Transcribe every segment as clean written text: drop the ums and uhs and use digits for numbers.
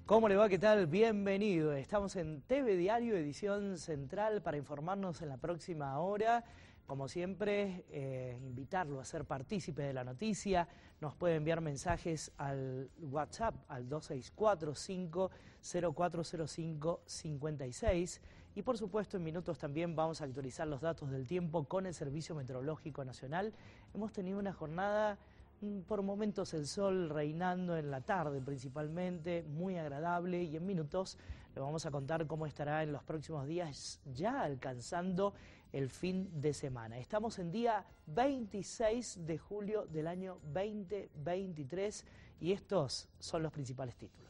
¿Cómo le va? ¿Qué tal? Bienvenido. Estamos en TV Diario, edición central, para informarnos en la próxima hora. Como siempre, invitarlo a ser partícipe de la noticia. Nos puede enviar mensajes al WhatsApp, al 264-5040556. Y por supuesto, en minutos también vamos a actualizar los datos del tiempo con el Servicio Meteorológico Nacional. Hemos tenido una jornada, por momentos el sol reinando en la tarde principalmente, muy agradable, y en minutos le vamos a contar cómo estará en los próximos días, ya alcanzando el fin de semana. Estamos en día 26 de julio del año 2023 y estos son los principales títulos.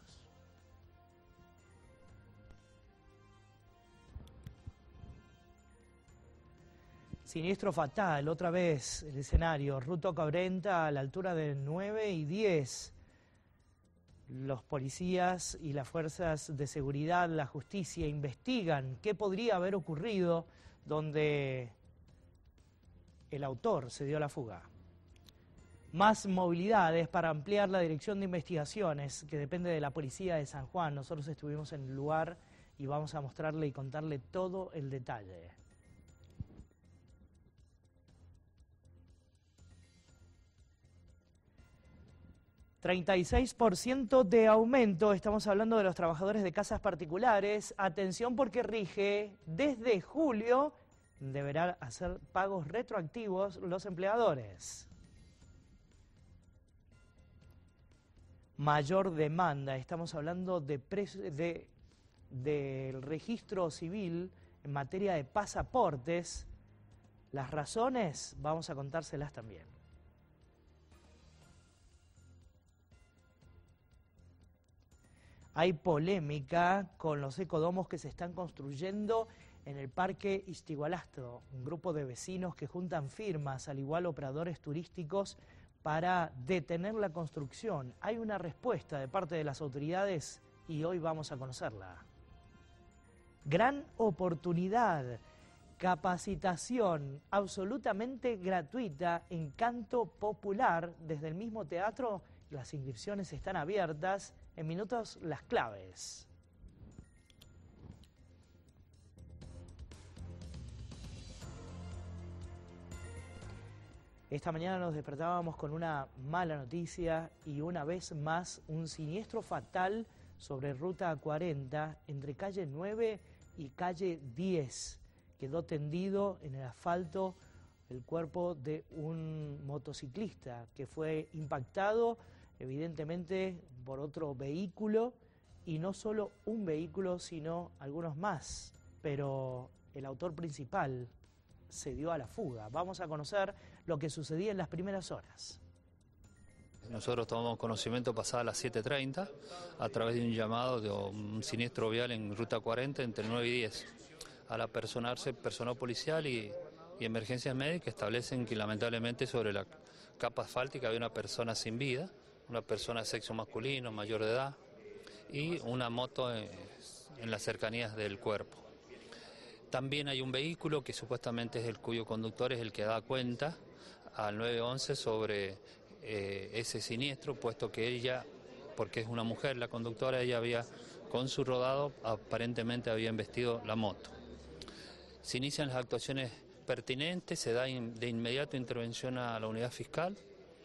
Siniestro fatal, otra vez el escenario, Ruta 40 a la altura de 9 y 10. Los policías y las fuerzas de seguridad, la justicia, investigan qué podría haber ocurrido donde el autor se dio la fuga. Más movilidades para ampliar la dirección de investigaciones que depende de la policía de San Juan. Nosotros estuvimos en el lugar y vamos a mostrarle y contarle todo el detalle. 36% de aumento, estamos hablando de los trabajadores de casas particulares. Atención, porque rige desde julio, deberán hacer pagos retroactivos los empleadores. Mayor demanda, estamos hablando del registro civil en materia de pasaportes. Las razones vamos a contárselas también. Hay polémica con los ecodomos que se están construyendo en el Parque Istigualastro. Un grupo de vecinos que juntan firmas, al igual operadores turísticos, para detener la construcción. Hay una respuesta de parte de las autoridades y hoy vamos a conocerla. Gran oportunidad, capacitación absolutamente gratuita en canto popular desde el mismo teatro. Las inscripciones están abiertas. En minutos, las claves. Esta mañana nos despertábamos con una mala noticia y una vez más un siniestro fatal sobre Ruta 40 entre calle 9 y calle 10. Quedó tendido en el asfalto el cuerpo de un motociclista que fue impactado evidentemente por otro vehículo, y no solo un vehículo, sino algunos más, pero el autor principal se dio a la fuga. Vamos a conocer lo que sucedía en las primeras horas. Nosotros tomamos conocimiento pasada las 7:30 a través de un llamado de un siniestro vial en Ruta 40 entre 9 y 10. Al apersonarse personal policial y emergencias médicas establecen que lamentablemente sobre la capa asfáltica había una persona sin vida, una persona de sexo masculino, mayor de edad, y una moto en las cercanías del cuerpo. También hay un vehículo que supuestamente es cuyo conductor es el que da cuenta al 911 sobre ese siniestro, puesto que ella, porque es una mujer la conductora, ella había con su rodado aparentemente había embestido la moto. Se inician las actuaciones pertinentes, se da de inmediato intervención a la unidad fiscal,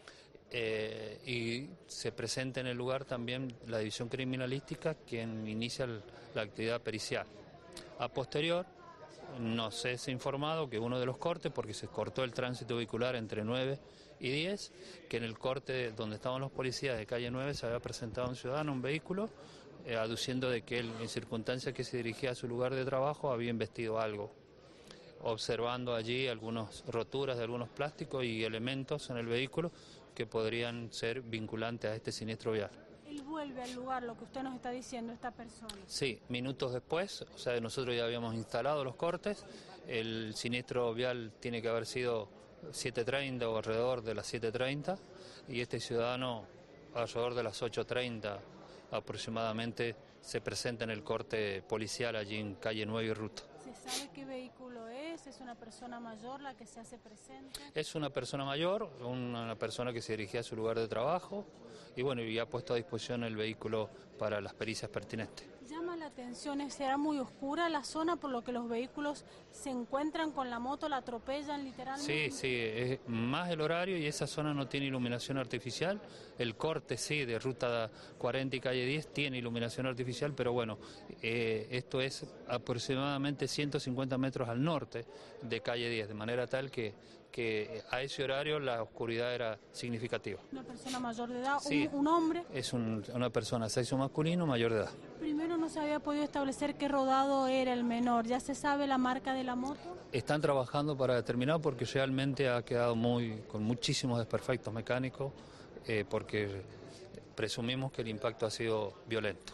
y se presenta en el lugar también la división criminalística, quien inicia la actividad pericial. A posterior, nos es informado que uno de los cortes, porque se cortó el tránsito vehicular entre 9 y 10, que en el corte donde estaban los policías de calle 9 se había presentado un ciudadano, un vehículo, aduciendo de que él, en circunstancias que se dirigía a su lugar de trabajo, había embestido algo, observando allí algunas roturas de algunos plásticos y elementos en el vehículo que podrían ser vinculantes a este siniestro vial. ¿Él vuelve al lugar, lo que usted nos está diciendo, esta persona? Sí, minutos después, o sea, nosotros ya habíamos instalado los cortes, el siniestro vial tiene que haber sido 7:30 o alrededor de las 7:30, y este ciudadano alrededor de las 8:30 aproximadamente se presenta en el corte policial allí en calle 9 y Ruta. ¿Se ¿Se sabe qué vehículo es? ¿Es una persona mayor la que se hace presente? Es una persona mayor, una persona que se dirigía a su lugar de trabajo y bueno, y ha puesto a disposición el vehículo para las pericias pertinentes. Llama la atención, será muy oscura la zona por lo que los vehículos se encuentran con la moto, la atropellan literalmente. Sí, es más el horario y esa zona no tiene iluminación artificial. El corte sí de ruta 40 y calle 10 tiene iluminación artificial, pero bueno, esto es aproximadamente 150 metros al norte de calle 10, de manera tal que a ese horario la oscuridad era significativa. Una persona mayor de edad, Sí, un hombre. Es una persona, sexo masculino, mayor de edad. Primero no se había podido establecer qué rodado era el menor. ¿Ya se sabe la marca de la moto? Están trabajando para determinar porque realmente ha quedado con muchísimos desperfectos mecánicos porque presumimos que el impacto ha sido violento.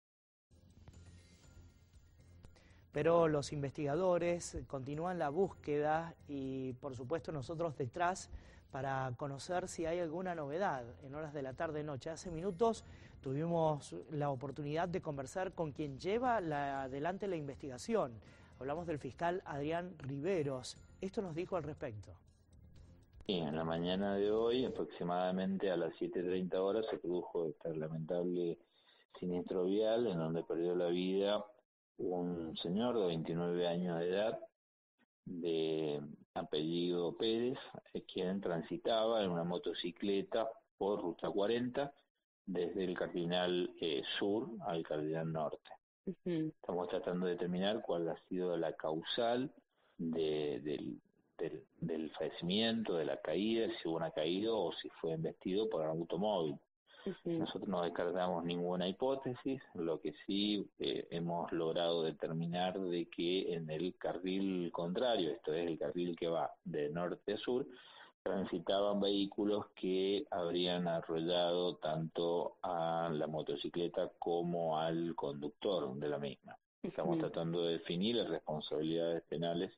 Pero los investigadores continúan la búsqueda y por supuesto nosotros detrás para conocer si hay alguna novedad en horas de la tarde-noche. Hace minutos tuvimos la oportunidad de conversar con quien lleva adelante la investigación. Hablamos del fiscal Adrián Riveros. Esto nos dijo al respecto. Sí, en la mañana de hoy, aproximadamente a las 7:30 horas, se produjo este lamentable siniestro vial en donde perdió la vida un señor de 29 años de edad, de apellido Pérez, quien transitaba en una motocicleta por ruta 40 desde el cardinal sur al cardinal norte. Estamos tratando de determinar cuál ha sido la causal del fallecimiento, de la caída, si hubo una caída o si fue embestido por un automóvil. Nosotros no descartamos ninguna hipótesis, lo que sí hemos logrado determinar de que en el carril contrario, esto es el carril que va de norte a sur, transitaban vehículos que habrían arrollado tanto a la motocicleta como al conductor de la misma. Estamos tratando de definir las responsabilidades penales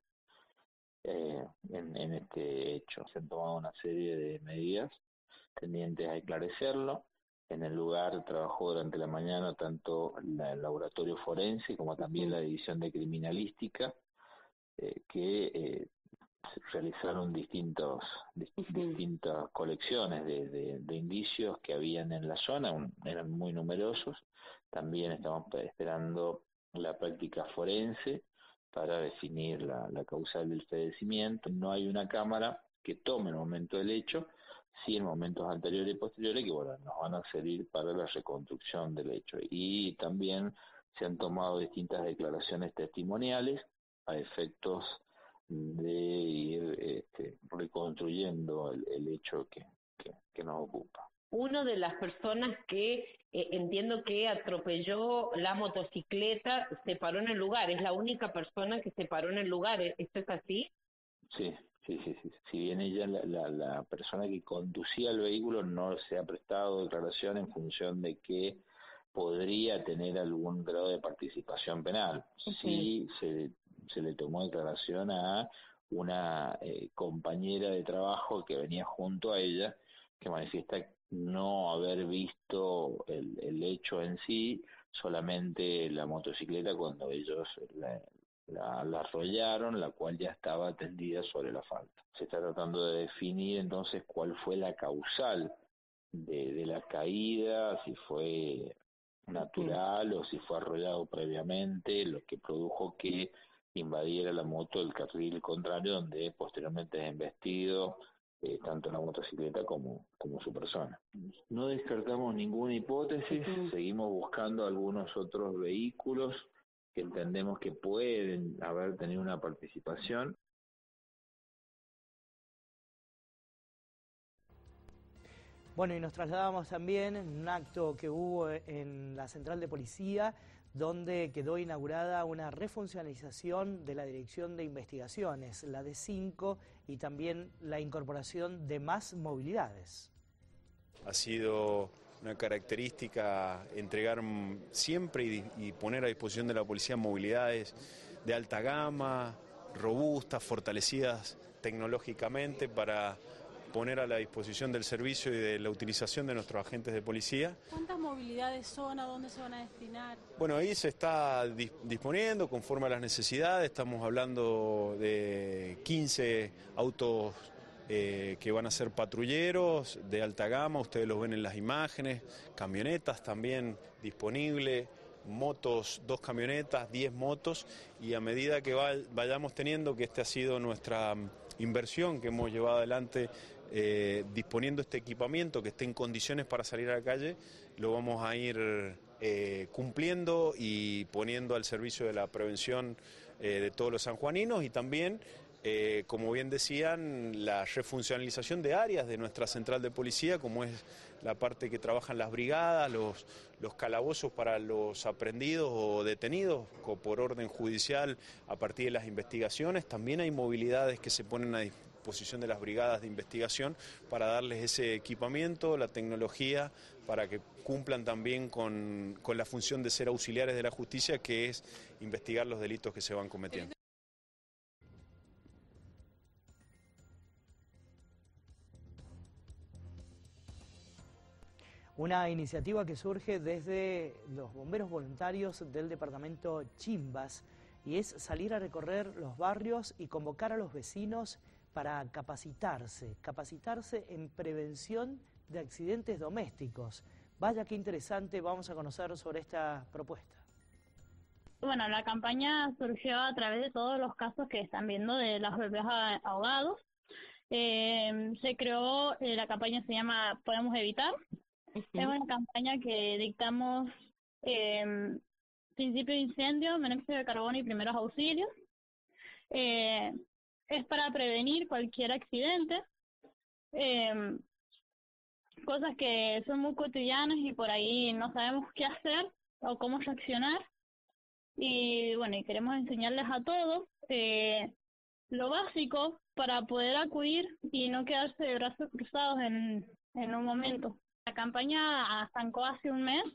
en este hecho. Se han tomado una serie de medidas tendientes a esclarecerlo. En el lugar trabajó durante la mañana tanto el laboratorio forense como también la división de criminalística, que realizaron distintas colecciones de indicios que habían en la zona, eran muy numerosos. También estamos esperando la práctica forense para definir la causal del fallecimiento. No hay una cámara que tome el momento del hecho, sí en momentos anteriores y posteriores que bueno, nos van a servir para la reconstrucción del hecho. Y también se han tomado distintas declaraciones testimoniales a efectos de ir reconstruyendo el hecho que nos ocupa. Una de las personas que entiendo que atropelló la motocicleta se paró en el lugar, es la única persona que se paró en el lugar, ¿esto es así? Sí. Si bien ella, la persona que conducía el vehículo, no se ha prestado declaración en función de que podría tener algún grado de participación penal. Sí se le tomó declaración a una compañera de trabajo que venía junto a ella, que manifiesta no haber visto el hecho en sí, solamente la motocicleta cuando ellos la arrollaron, la cual ya estaba tendida sobre el asfalto. Se está tratando de definir entonces cuál fue la causal de la caída, si fue natural o si fue arrollado previamente, lo que produjo que invadiera la moto el carril contrario, donde posteriormente es embestido tanto la motocicleta como su persona. No descartamos ninguna hipótesis, seguimos buscando algunos otros vehículos que entendemos que pueden haber tenido una participación. Bueno, y nos trasladamos también en un acto que hubo en la Central de Policía, donde quedó inaugurada una refuncionalización de la Dirección de Investigaciones, la D5, y también la incorporación de más movilidades. Ha sido una característica entregar siempre y poner a disposición de la policía movilidades de alta gama, robustas, fortalecidas tecnológicamente para poner a la disposición del servicio y de la utilización de nuestros agentes de policía. ¿Cuántas movilidades son? ¿A dónde se van a destinar? Bueno, ahí se está disponiendo conforme a las necesidades. Estamos hablando de 15 autos que van a ser patrulleros de alta gama, ustedes los ven en las imágenes, camionetas también disponibles, motos, 2 camionetas, 10 motos, y a medida que vayamos teniendo, que esta ha sido nuestra inversión que hemos llevado adelante, disponiendo este equipamiento que esté en condiciones para salir a la calle, lo vamos a ir cumpliendo y poniendo al servicio de la prevención de todos los sanjuaninos, y también como bien decían, la refuncionalización de áreas de nuestra central de policía, como es la parte que trabajan las brigadas, los calabozos para los aprendidos o detenidos por orden judicial a partir de las investigaciones. También hay movilidades que se ponen a disposición de las brigadas de investigación para darles ese equipamiento, la tecnología, para que cumplan también con la función de ser auxiliares de la justicia, que es investigar los delitos que se van cometiendo. Una iniciativa que surge desde los bomberos voluntarios del departamento Chimbas, y es salir a recorrer los barrios y convocar a los vecinos para capacitarse en prevención de accidentes domésticos. Vaya qué interesante, vamos a conocer sobre esta propuesta. Bueno, la campaña surgió a través de todos los casos que están viendo de los bebés ahogados. Se creó, la campaña se llama Podemos Evitar. Es una campaña que dictamos principio de incendio, monóxido de carbono y primeros auxilios. Es para prevenir cualquier accidente, cosas que son muy cotidianas y por ahí no sabemos qué hacer o cómo reaccionar. Y bueno, y queremos enseñarles a todos lo básico para poder acudir y no quedarse de brazos cruzados en un momento. La campaña arrancó hace un mes.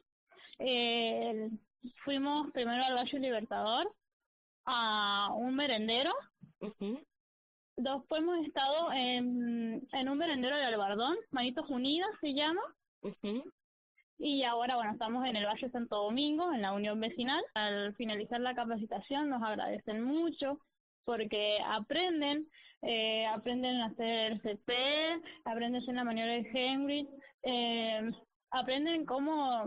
Fuimos primero al Valle Libertador, a un merendero. Después hemos estado en un merendero de Albardón, Manitos Unidas se llama. Y ahora, bueno, estamos en el Valle Santo Domingo, en la Unión Vecinal. Al finalizar la capacitación nos agradecen mucho porque aprenden a hacer CP, aprenden a hacer la maniobra de Heimlich, aprenden cómo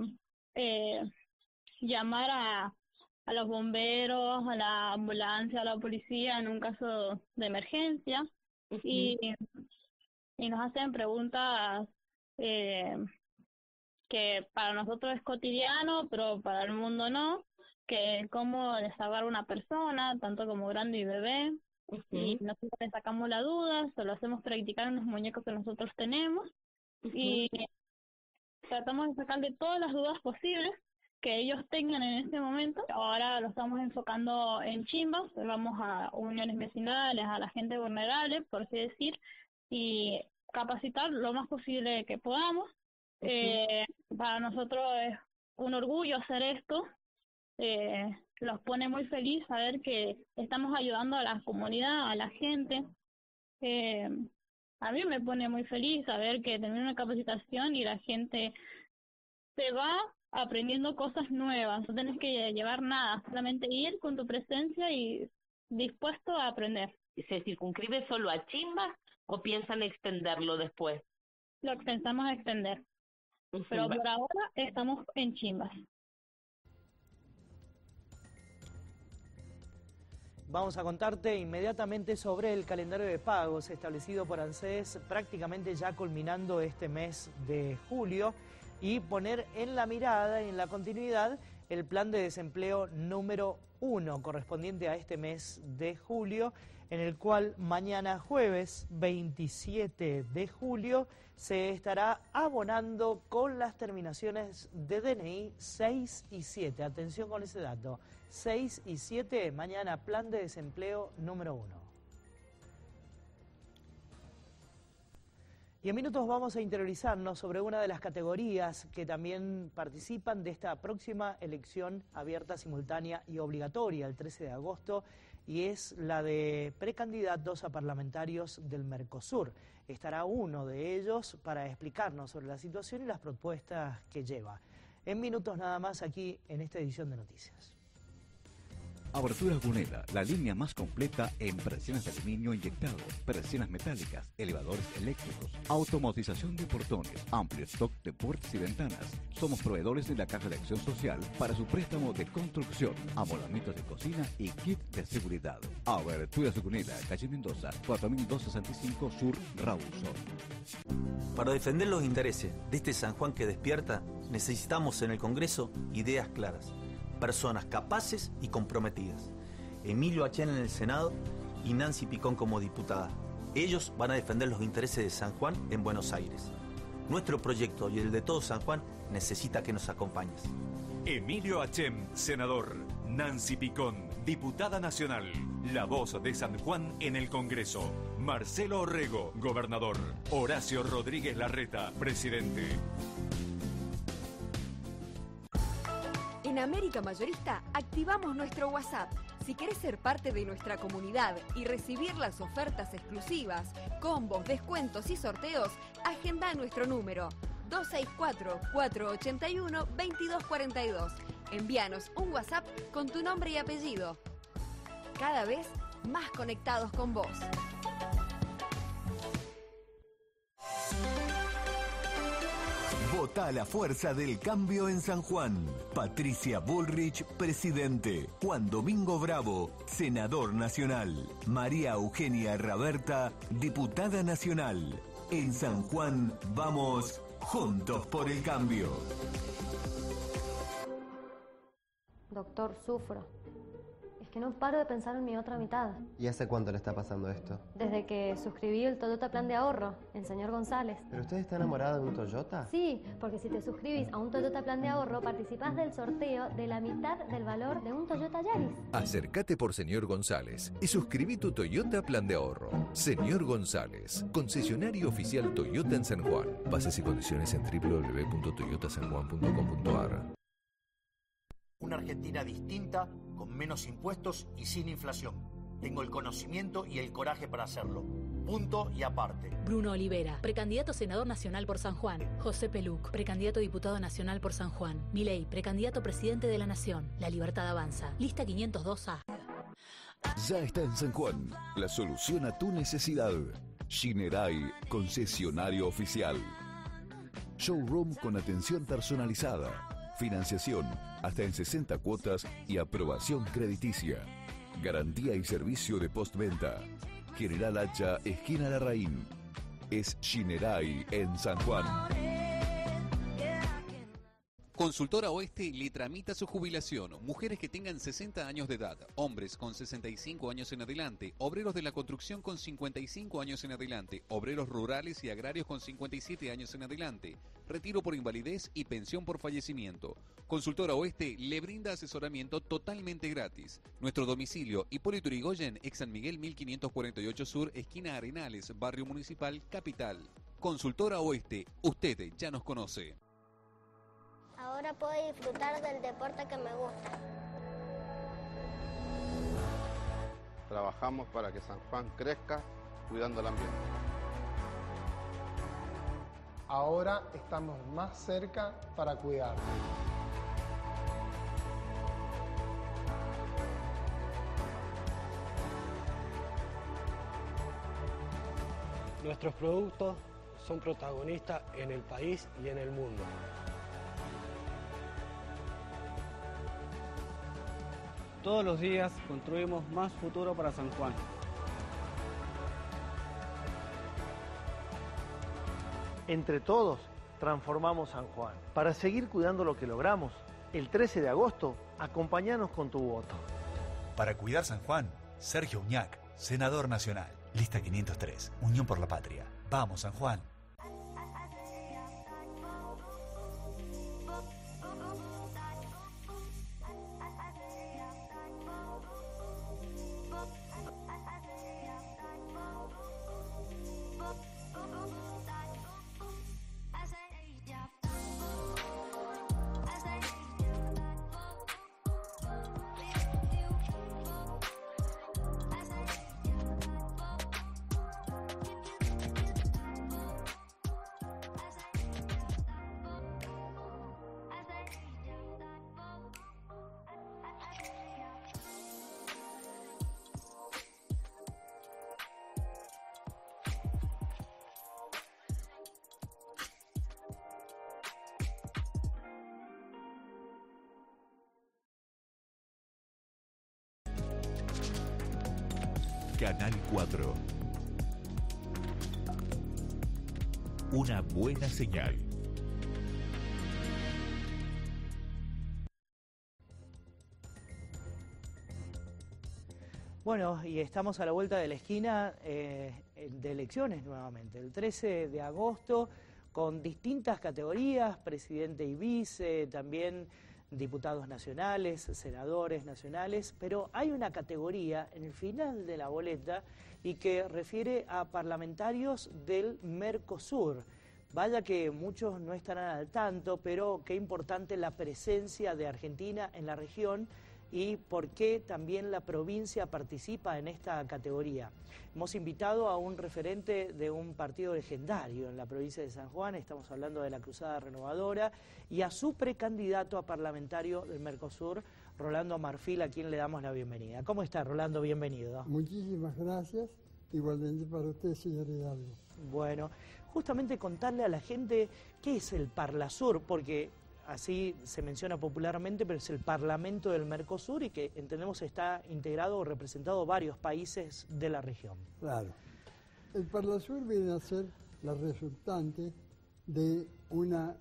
llamar a los bomberos, a la ambulancia, a la policía en un caso de emergencia. Y nos hacen preguntas que para nosotros es cotidiano, pero para el mundo no, que cómo desahogar una persona, tanto como grande y bebé. Y nosotros le sacamos la duda, se lo hacemos practicar en los muñecos que nosotros tenemos, y tratamos de sacarle todas las dudas posibles que ellos tengan en este momento. Ahora lo estamos enfocando en Chimbas, vamos a uniones vecinales, a la gente vulnerable, por así decir, y capacitar lo más posible que podamos. Para nosotros es un orgullo hacer esto. Los pone muy feliz saber que estamos ayudando a la comunidad, a la gente. A mí me pone muy feliz saber que tener una capacitación y la gente se va aprendiendo cosas nuevas. No tienes que llevar nada, solamente ir con tu presencia y dispuesto a aprender. ¿Se circunscribe solo a Chimbas o piensan extenderlo después? Lo pensamos extender, pero por ahora estamos en Chimbas. Vamos a contarte inmediatamente sobre el calendario de pagos establecido por ANSES, prácticamente ya culminando este mes de julio, y poner en la mirada y en la continuidad el plan de desempleo número 1 correspondiente a este mes de julio, en el cual mañana jueves 27 de julio se estará abonando con las terminaciones de DNI 6 y 7. Atención con ese dato. 6 y 7, mañana plan de desempleo número 1. Y en minutos vamos a interiorizarnos sobre una de las categorías que también participan de esta próxima elección abierta, simultánea y obligatoria el 13 de agosto, y es la de precandidatos a parlamentarios del Mercosur. Estará uno de ellos para explicarnos sobre la situación y las propuestas que lleva. En minutos nada más aquí en esta edición de Noticias. Aberturas Gunela, la línea más completa en persianas de aluminio inyectado, persianas metálicas, elevadores eléctricos, automatización de portones, amplio stock de puertas y ventanas. Somos proveedores de la Caja de Acción Social para su préstamo de construcción, amoldamientos de cocina y kit de seguridad. Aberturas Gunela, calle Mendoza, 4265 Sur, Rawson. Para defender los intereses de este San Juan que despierta, necesitamos en el Congreso ideas claras, personas capaces y comprometidas. Emilio Achén en el Senado y Nancy Picón como diputada. Ellos van a defender los intereses de San Juan en Buenos Aires. Nuestro proyecto y el de todo San Juan necesita que nos acompañes. Emilio Achén, senador. Nancy Picón, diputada nacional. La voz de San Juan en el Congreso. Marcelo Orrego, gobernador. Horacio Rodríguez Larreta, presidente. En América Mayorista activamos nuestro WhatsApp. Si querés ser parte de nuestra comunidad y recibir las ofertas exclusivas, combos, descuentos y sorteos, agenda nuestro número 264-481-2242. Envíanos un WhatsApp con tu nombre y apellido. Cada vez más conectados con vos. Vota la fuerza del cambio en San Juan. Patricia Bullrich, presidente. Juan Domingo Bravo, senador nacional. María Eugenia Raberta, diputada nacional. En San Juan vamos juntos por el cambio. Doctor, sufro. Es que no paro de pensar en mi otra mitad. ¿Y hace cuánto le está pasando esto? Desde que suscribí el Toyota Plan de Ahorro, el señor González. ¿Pero usted está enamorada de un Toyota? Sí, porque si te suscribís a un Toyota Plan de Ahorro, participás del sorteo de la mitad del valor de un Toyota Yaris. Acércate por señor González y suscribí tu Toyota Plan de Ahorro. Señor González, concesionario oficial Toyota en San Juan. Bases y condiciones en www.toyotasanjuan.com.ar. Una Argentina distinta, con menos impuestos y sin inflación. Tengo el conocimiento y el coraje para hacerlo. Punto y aparte. Bruno Olivera, precandidato senador nacional por San Juan. José Peluc, precandidato diputado nacional por San Juan. Milei, precandidato presidente de la Nación. La Libertad avanza. Lista 502A. Ya está en San Juan la solución a tu necesidad. Shinerai, concesionario oficial. Showroom con atención personalizada. Financiación hasta en 60 cuotas y aprobación crediticia. Garantía y servicio de postventa. General Hacha, esquina Larraín. Es Shinerai en San Juan. Consultora Oeste le tramita su jubilación. Mujeres que tengan 60 años de edad, hombres con 65 años en adelante, obreros de la construcción con 55 años en adelante, obreros rurales y agrarios con 57 años en adelante, retiro por invalidez y pensión por fallecimiento. Consultora Oeste le brinda asesoramiento totalmente gratis. Nuestro domicilio, Hipólito Yrigoyen, ex San Miguel 1548 Sur, esquina Arenales, Barrio Municipal, Capital. Consultora Oeste, usted ya nos conoce. Ahora puedo disfrutar del deporte que me gusta. Trabajamos para que San Juan crezca cuidando el ambiente. Ahora estamos más cerca para cuidarlo. Nuestros productos son protagonistas en el país y en el mundo. Todos los días construimos más futuro para San Juan. Entre todos, transformamos San Juan. Para seguir cuidando lo que logramos, el 13 de agosto, acompáñanos con tu voto. Para cuidar San Juan, Sergio Uñac, senador nacional. Lista 503, Unión por la Patria. Vamos, San Juan. Canal 4. Una buena señal. Bueno, y estamos a la vuelta de la esquina de elecciones nuevamente, el 13 de agosto, con distintas categorías, presidente y vice, también diputados nacionales, senadores nacionales, pero hay una categoría en el final de la boleta y que refiere a parlamentarios del Mercosur. Vaya que muchos no estarán al tanto, pero qué importante la presencia de Argentina en la región y por qué también la provincia participa en esta categoría. Hemos invitado a un referente de un partido legendario en la provincia de San Juan, estamos hablando de la Cruzada Renovadora, y a su precandidato a parlamentario del Mercosur, Rolando Marfil, a quien le damos la bienvenida. ¿Cómo está, Rolando? Bienvenido. Muchísimas gracias, igualmente para usted, señor Hidalgo. Bueno, justamente contarle a la gente qué es el Parlasur, porque así se menciona popularmente, pero es el Parlamento del Mercosur y que entendemos está integrado o representado varios países de la región. Claro. El Parlasur viene a ser la resultante de una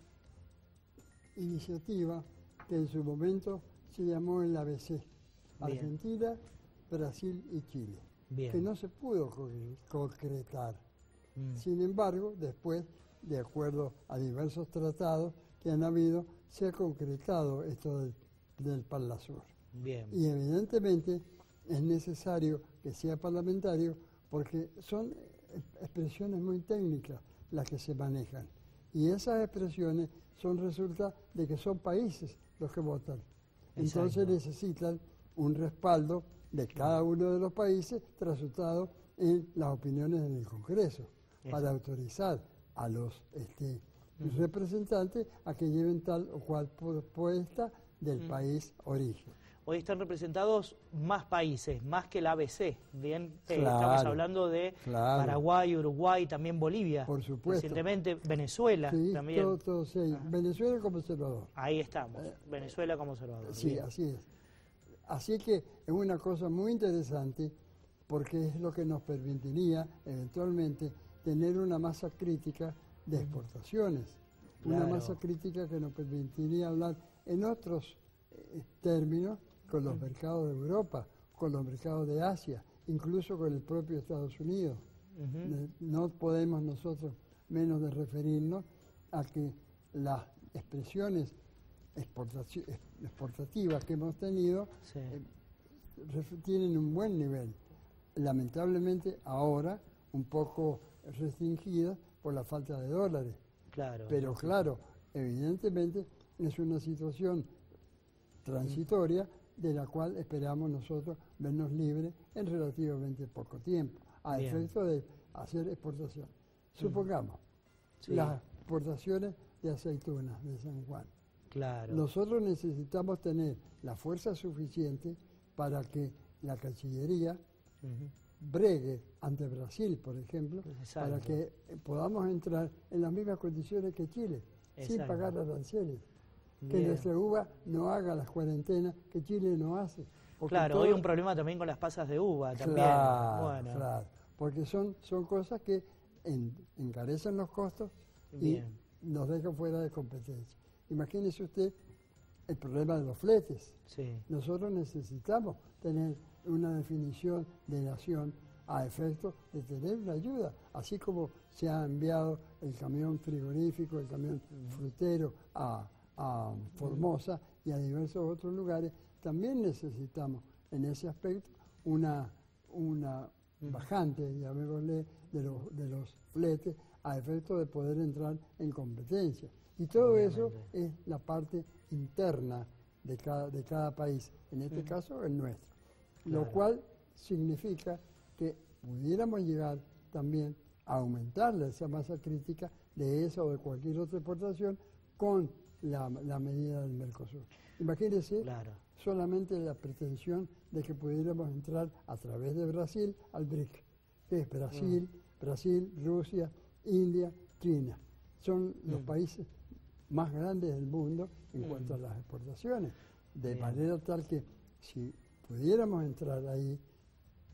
iniciativa que en su momento se llamó el ABC, Argentina, Brasil y Chile, que no se pudo concretar. Sin embargo, después, de acuerdo a diversos tratados que han habido, se ha concretado esto del Parlasur. Bien. Y evidentemente es necesario que sea parlamentario porque son expresiones muy técnicas las que se manejan. Y esas expresiones son resultado de que son países los que votan. Entonces necesitan un respaldo de cada uno de los países resultado en las opiniones en el Congreso para autorizar a los representantes a que lleven tal o cual propuesta del país origen. Hoy están representados más países, más que el ABC, bien, Claro, estamos hablando de Paraguay, Uruguay, también Bolivia. Por supuesto. Recientemente Venezuela Sí, también. sí. Venezuela como observador. Ahí estamos, Venezuela como observador. Sí, bien. así es. Así que es una cosa muy interesante porque es lo que nos permitiría eventualmente tener una masa crítica de exportaciones, una masa crítica que nos permitiría hablar en otros términos con los mercados de Europa, con los mercados de Asia, incluso con el propio Estados Unidos. No podemos nosotros menos de referirnos a que las expresiones exportativas que hemos tenido tienen un buen nivel. Lamentablemente ahora un poco restringidas por la falta de dólares. Claro. Pero claro, evidentemente es una situación transitoria de la cual esperamos nosotros vernos libres en relativamente poco tiempo, a efecto de hacer exportación. Supongamos las exportaciones de aceitunas de San Juan. Claro. Nosotros necesitamos tener la fuerza suficiente para que la Cancillería bregue ante Brasil, por ejemplo, para que podamos entrar en las mismas condiciones que Chile, sin pagar aranceles. Que nuestra uva no haga las cuarentenas que Chile no hace. Claro, hoy hay un problema también con las pasas de uva también. Claro, porque son cosas que encarecen los costos y nos dejan fuera de competencia. Imagínese usted el problema de los fletes. Nosotros necesitamos tener una definición de nación a efecto de tener una ayuda, así como se ha enviado el camión frigorífico, el camión frutero a Formosa y a diversos otros lugares, también necesitamos en ese aspecto una bajante, llamémosle, de los fletes a efecto de poder entrar en competencia. Y todo eso es la parte interna de cada país, en este caso el nuestro. Lo cual significa que pudiéramos llegar también a aumentar esa masa crítica de esa o de cualquier otra exportación con la medida del Mercosur. Imagínense solamente la pretensión de que pudiéramos entrar a través de Brasil al BRIC, que es Brasil, Rusia, India, China. Son los países más grandes del mundo en cuanto a las exportaciones, de manera tal que si pudiéramos entrar ahí,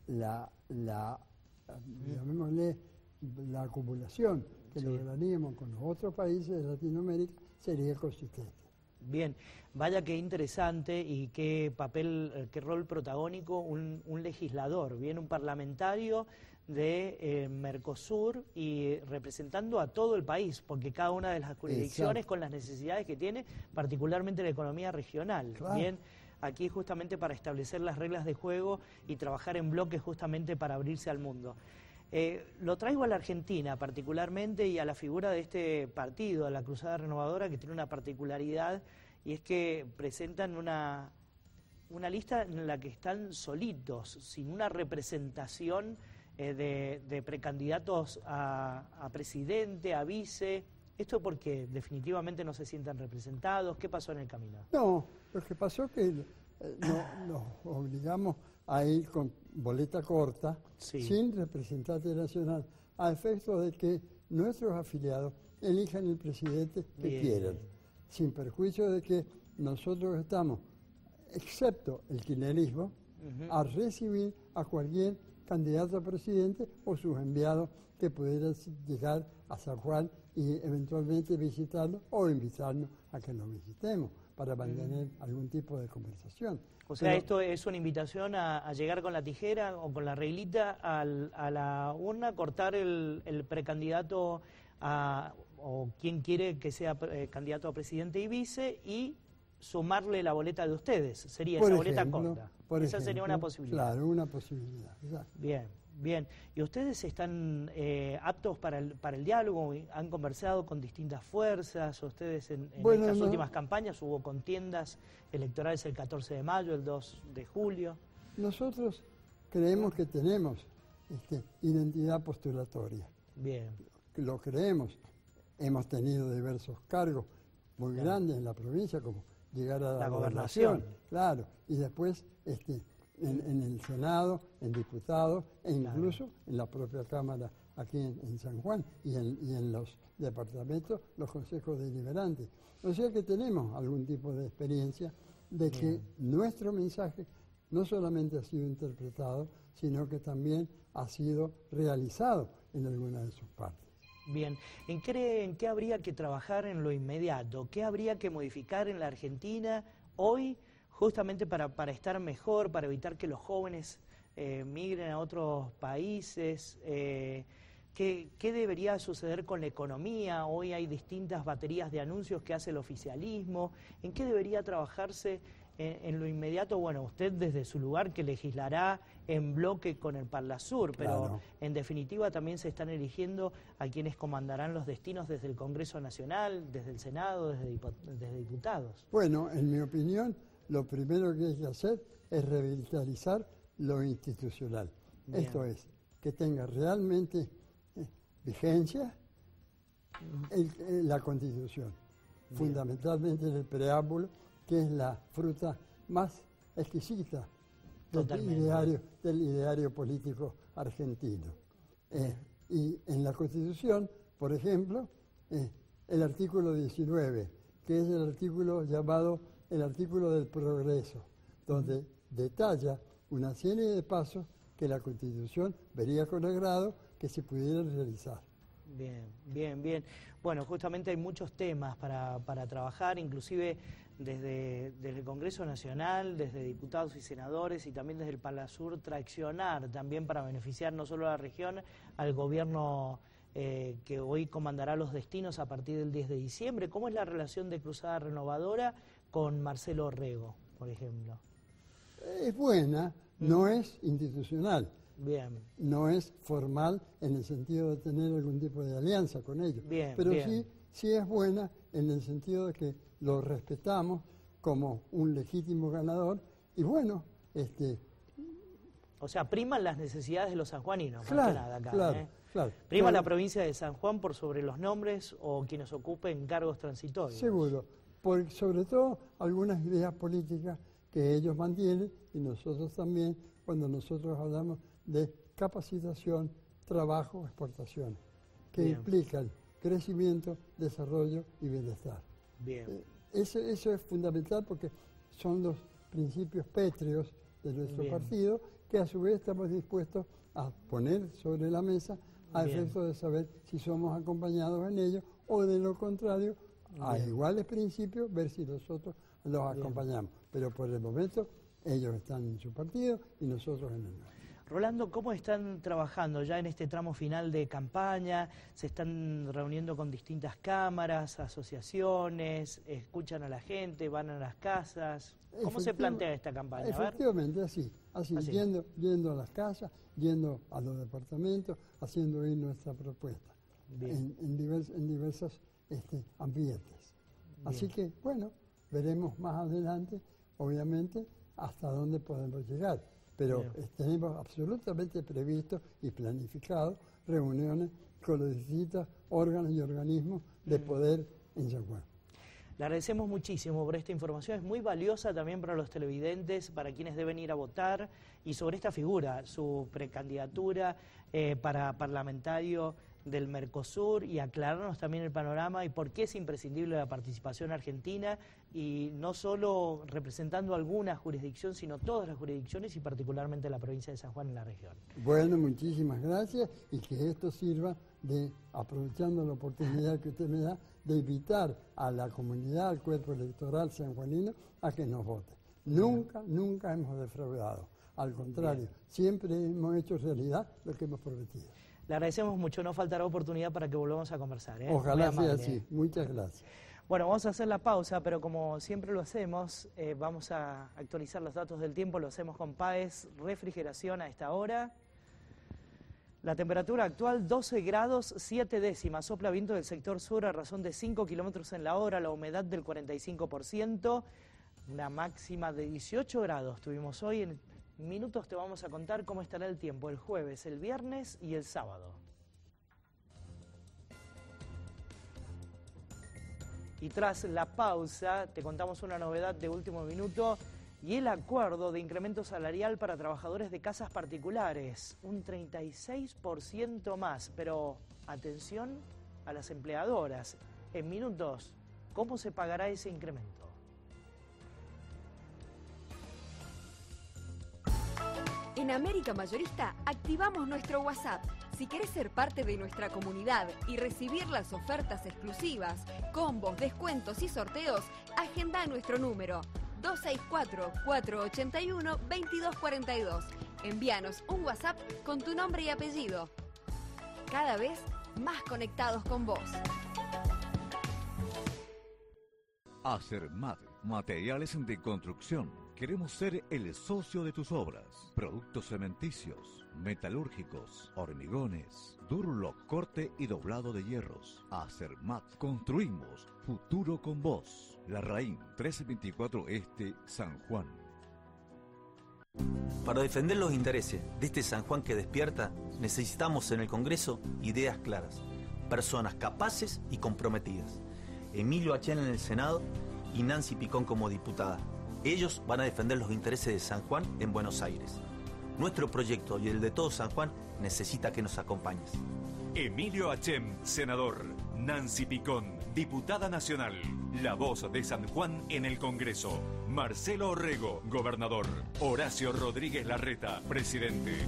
llamémosle, la acumulación que lograríamos con los otros países de Latinoamérica sería consistente. Bien, vaya que interesante y qué papel, qué rol protagónico un legislador, bien un parlamentario de Mercosur y representando a todo el país, porque cada una de las jurisdicciones con las necesidades que tiene, particularmente la economía regional. Claro. Bien, aquí justamente para establecer las reglas de juego y trabajar en bloques justamente para abrirse al mundo. Lo traigo a la Argentina particularmente y a la figura de este partido, a la Cruzada Renovadora, que tiene una particularidad y es que presentan una lista en la que están solitos, sin una representación de precandidatos a presidente, a vice. ¿Esto porque definitivamente no se sientan representados? ¿Qué pasó en el camino? No, lo que pasó es que nos obligamos a ir con boleta corta, sin representante nacional, a efecto de que nuestros afiliados elijan el presidente que quieran, sin perjuicio de que nosotros estamos, excepto el kirchnerismo, a recibir a cualquier candidato a presidente o sus enviados que pudieran llegar a San Juan y eventualmente visitarnos o invitarnos a que nos visitemos para mantener algún tipo de conversación. O sea, esto es una invitación a llegar con la tijera o con la reglita a la urna, cortar el precandidato o quien quiere que sea candidato a presidente y vice y sumarle la boleta de ustedes. Sería esa boleta corta. Esa sería una posibilidad. Claro, una posibilidad. Exacto. Bien, bien. ¿Y ustedes están aptos para el diálogo? ¿Han conversado con distintas fuerzas? ¿Ustedes en estas últimas campañas hubo contiendas electorales el 14 de mayo, el 2 de julio? Nosotros creemos que tenemos identidad postulatoria. Bien. Lo creemos. Hemos tenido diversos cargos muy grandes en la provincia, como llegar a la gobernación. Claro, y después en el Senado, en diputados e incluso en la propia Cámara aquí en San Juan y en los departamentos, los consejos deliberantes. O sea que tenemos algún tipo de experiencia de que nuestro mensaje no solamente ha sido interpretado, sino que también ha sido realizado en alguna de sus partes. Bien, ¿en qué habría que trabajar en lo inmediato? ¿Qué habría que modificar en la Argentina hoy justamente para estar mejor, para evitar que los jóvenes migren a otros países? ¿Qué debería suceder con la economía? Hoy hay distintas baterías de anuncios que hace el oficialismo. ¿En qué debería trabajarse en lo inmediato? Bueno, usted desde su lugar que legislará en bloque con el Parlasur, pero en definitiva también se están eligiendo a quienes comandarán los destinos desde el Congreso Nacional, desde el Senado, desde diputados. Bueno, en mi opinión, lo primero que hay que hacer es revitalizar lo institucional. Bien. Esto es, que tenga realmente vigencia la Constitución, fundamentalmente en el preámbulo, que es la fruta más exquisita del ideario político argentino. Y en la Constitución, por ejemplo, el artículo 19, que es el artículo llamado el artículo del progreso, donde detalla una serie de pasos que la Constitución vería con agrado que se pudieran realizar. Bien, bien, bien. Bueno, justamente hay muchos temas para trabajar, inclusive desde el Congreso Nacional, desde diputados y senadores y también desde el Parlasur, traccionar también para beneficiar no solo a la región, al gobierno que hoy comandará los destinos a partir del 10 de diciembre. ¿Cómo es la relación de Cruzada Renovadora con Marcelo Orrego, por ejemplo? Es buena, no es institucional. Bien. No es formal en el sentido de tener algún tipo de alianza con ellos. Bien, pero bien. Sí es buena en el sentido de que lo respetamos como un legítimo ganador y bueno, O sea, priman las necesidades de los sanjuaninos, claro, más que nada acá. Claro. Prima la provincia de San Juan por sobre los nombres o quienes ocupen cargos transitorios. Seguro, sobre todo algunas ideas políticas que ellos mantienen y nosotros también, cuando nosotros hablamos de capacitación, trabajo, exportación, que implican crecimiento, desarrollo y bienestar. Bien. Eso es fundamental porque son los principios pétreos de nuestro partido que a su vez estamos dispuestos a poner sobre la mesa a efecto de saber si somos acompañados en ello o de lo contrario, a iguales principios, ver si nosotros los acompañamos. Pero por el momento ellos están en su partido y nosotros en el nuestro. Rolando, ¿cómo están trabajando ya en este tramo final de campaña? ¿Se están reuniendo con distintas cámaras, asociaciones, escuchan a la gente, van a las casas? ¿Cómo se plantea esta campaña? Efectivamente, así. Yendo a las casas, yendo a los departamentos, haciendo ahí nuestra propuesta en diversos ambientes. Así que, bueno, veremos más adelante, obviamente, hasta dónde podemos llegar. Pero tenemos absolutamente previsto y planificado reuniones con los distintos órganos y organismos de poder en San Juan. Le agradecemos muchísimo por esta información, es muy valiosa también para los televidentes, para quienes deben ir a votar, y sobre esta figura, su precandidatura para parlamentario del Mercosur, y aclararnos también el panorama y por qué es imprescindible la participación argentina, y no solo representando alguna jurisdicción, sino todas las jurisdicciones y particularmente la provincia de San Juan en la región. Bueno, muchísimas gracias, y que esto sirva de, aprovechando la oportunidad que usted me da, de invitar a la comunidad, al cuerpo electoral sanjuanino, a que nos vote. Nunca hemos defraudado. Al contrario, siempre hemos hecho realidad lo que hemos prometido. Le agradecemos mucho, no faltará oportunidad para que volvamos a conversar. Ojalá sea así. Muchas gracias. Bueno, vamos a hacer la pausa, pero como siempre lo hacemos, vamos a actualizar los datos del tiempo, lo hacemos con PAES Refrigeración a esta hora. La temperatura actual 12 grados 7 décimas, sopla viento del sector sur a razón de 5 kilómetros en la hora, la humedad del 45%, una máxima de 18 grados tuvimos hoy. En minutos te vamos a contar cómo estará el tiempo el jueves, el viernes y el sábado. Y tras la pausa te contamos una novedad de último minuto y el acuerdo de incremento salarial para trabajadores de casas particulares, un 36% más, pero atención a las empleadoras. En minutos, ¿cómo se pagará ese incremento? En América Mayorista activamos nuestro WhatsApp. Si querés ser parte de nuestra comunidad y recibir las ofertas exclusivas, combos, descuentos y sorteos, agenda nuestro número 264-481-2242. Envíanos un WhatsApp con tu nombre y apellido. Cada vez más conectados con vos. Acermat, materiales de construcción. Queremos ser el socio de tus obras. Productos cementicios, metalúrgicos, hormigones, Durlock, corte y doblado de hierros. Acermat, construimos futuro con vos. Larraín, 1324 Este, San Juan. Para defender los intereses de este San Juan que despierta, necesitamos en el Congreso ideas claras, personas capaces y comprometidas. Emilio Achén en el Senado y Nancy Picón como diputada. Ellos van a defender los intereses de San Juan en Buenos Aires. Nuestro proyecto y el de todo San Juan necesita que nos acompañes. Emilio Achén, senador. Nancy Picón, diputada nacional. La voz de San Juan en el Congreso. Marcelo Orrego, gobernador. Horacio Rodríguez Larreta, presidente.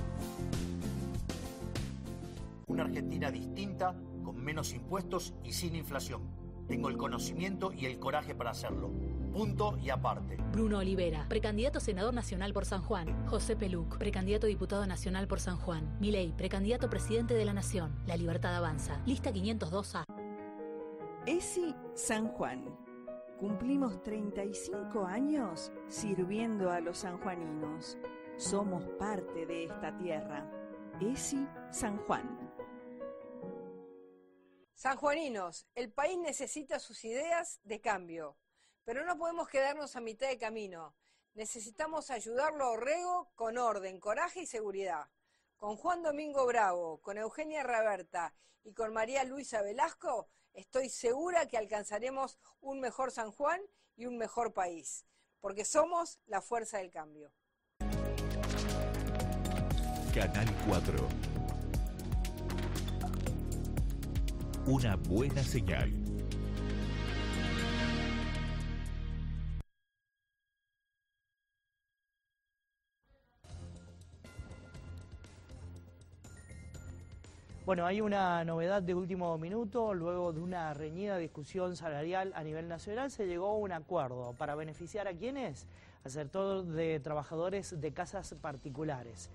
Una Argentina distinta, con menos impuestos y sin inflación. Tengo el conocimiento y el coraje para hacerlo. Punto y aparte. Bruno Olivera, precandidato senador nacional por San Juan. José Peluc, precandidato diputado nacional por San Juan. Milei, precandidato presidente de la Nación. La Libertad Avanza. Lista 502A. ESI San Juan. Cumplimos 35 años sirviendo a los sanjuaninos. Somos parte de esta tierra. ESI San Juan. Sanjuaninos, el país necesita sus ideas de cambio. Pero no podemos quedarnos a mitad de camino. Necesitamos ayudarlo a Orrego con orden, coraje y seguridad. Con Juan Domingo Bravo, con Eugenia Raberta y con María Luisa Velasco, estoy segura que alcanzaremos un mejor San Juan y un mejor país. Porque somos la fuerza del cambio. Canal 4. Una buena señal. Bueno, hay una novedad de último minuto. Luego de una reñida discusión salarial a nivel nacional, se llegó a un acuerdo para beneficiar a quienes, al sector de trabajadores de casas particulares.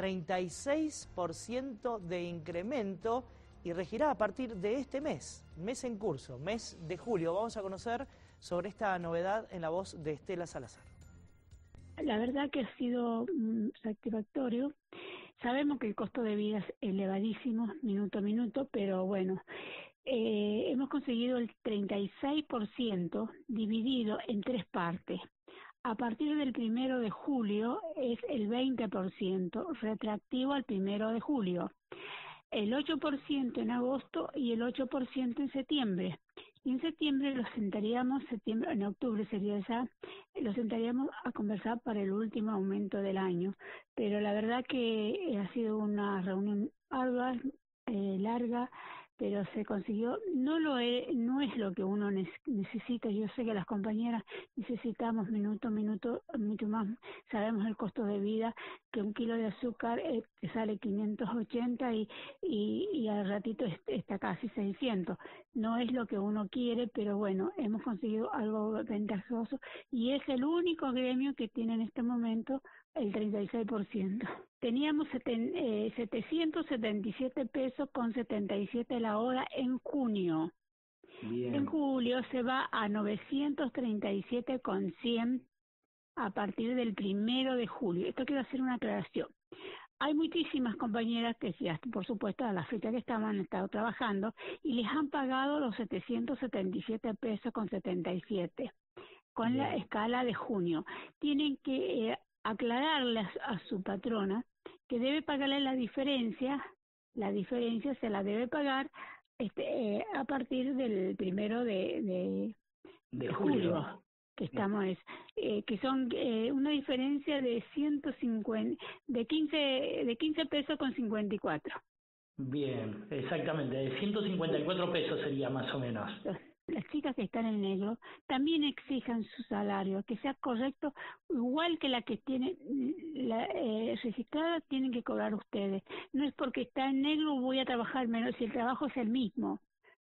36% de incremento y regirá a partir de este mes en curso, mes de julio. Vamos a conocer sobre esta novedad en la voz de Estela Salazar. La verdad que ha sido satisfactorio. Sabemos que el costo de vida es elevadísimo, minuto a minuto, pero bueno, hemos conseguido el 36% dividido en 3 partes. A partir del 1 de julio es el 20%, retroactivo al 1 de julio. El 8% en agosto y el 8% en septiembre. Y en septiembre en octubre sería ya, lo sentaríamos a conversar para el último aumento del año. Pero la verdad que ha sido una reunión ardua, larga, pero se consiguió. No es lo que uno necesita. Yo sé que las compañeras necesitamos minuto a minuto, mucho más. Sabemos el costo de vida, que 1 kilo de azúcar te sale 580 y al ratito está casi 600. No es lo que uno quiere, pero bueno, hemos conseguido algo ventajoso y es el único gremio que tiene en este momento el 36%. Teníamos 777 pesos con 77 la hora en junio. Bien. En julio se va a 937 con 100 a partir del 1 de julio. Esto quiero hacer una aclaración. Hay muchísimas compañeras que ya, por supuesto, a la fecha que han estado trabajando y les han pagado los 777 pesos con 77 con Bien. La escala de junio. Tienen que aclararle a su patrona que debe pagarle la diferencia se la debe pagar a partir del 1 de julio, que estamos que son una diferencia de 150 de 15 pesos con 54. Bien, exactamente, de 154 pesos sería más o menos. Las chicas que están en negro también exijan su salario, que sea correcto, igual que la que tiene registrada, tienen que cobrar ustedes. No es porque está en negro voy a trabajar menos, si el trabajo es el mismo.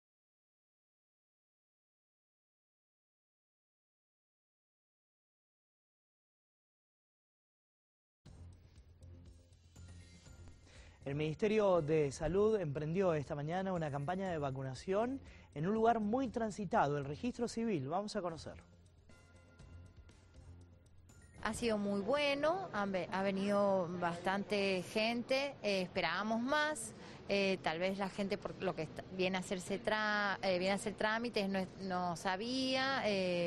El Ministerio de Salud emprendió esta mañana una campaña de vacunación en un lugar muy transitado, el registro civil. Vamos a conocerlo. Ha sido muy bueno, ha venido bastante gente, esperábamos más. Tal vez la gente, por lo que viene a hacer trámites, no sabía,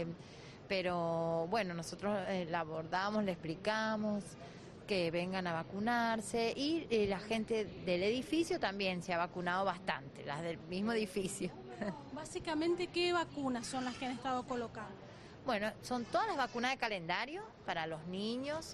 pero bueno, nosotros la abordamos, le explicamos que vengan a vacunarse y la gente del edificio también se ha vacunado bastante, las del mismo edificio. Básicamente, ¿qué vacunas son las que han estado colocando? Bueno, son todas las vacunas de calendario para los niños,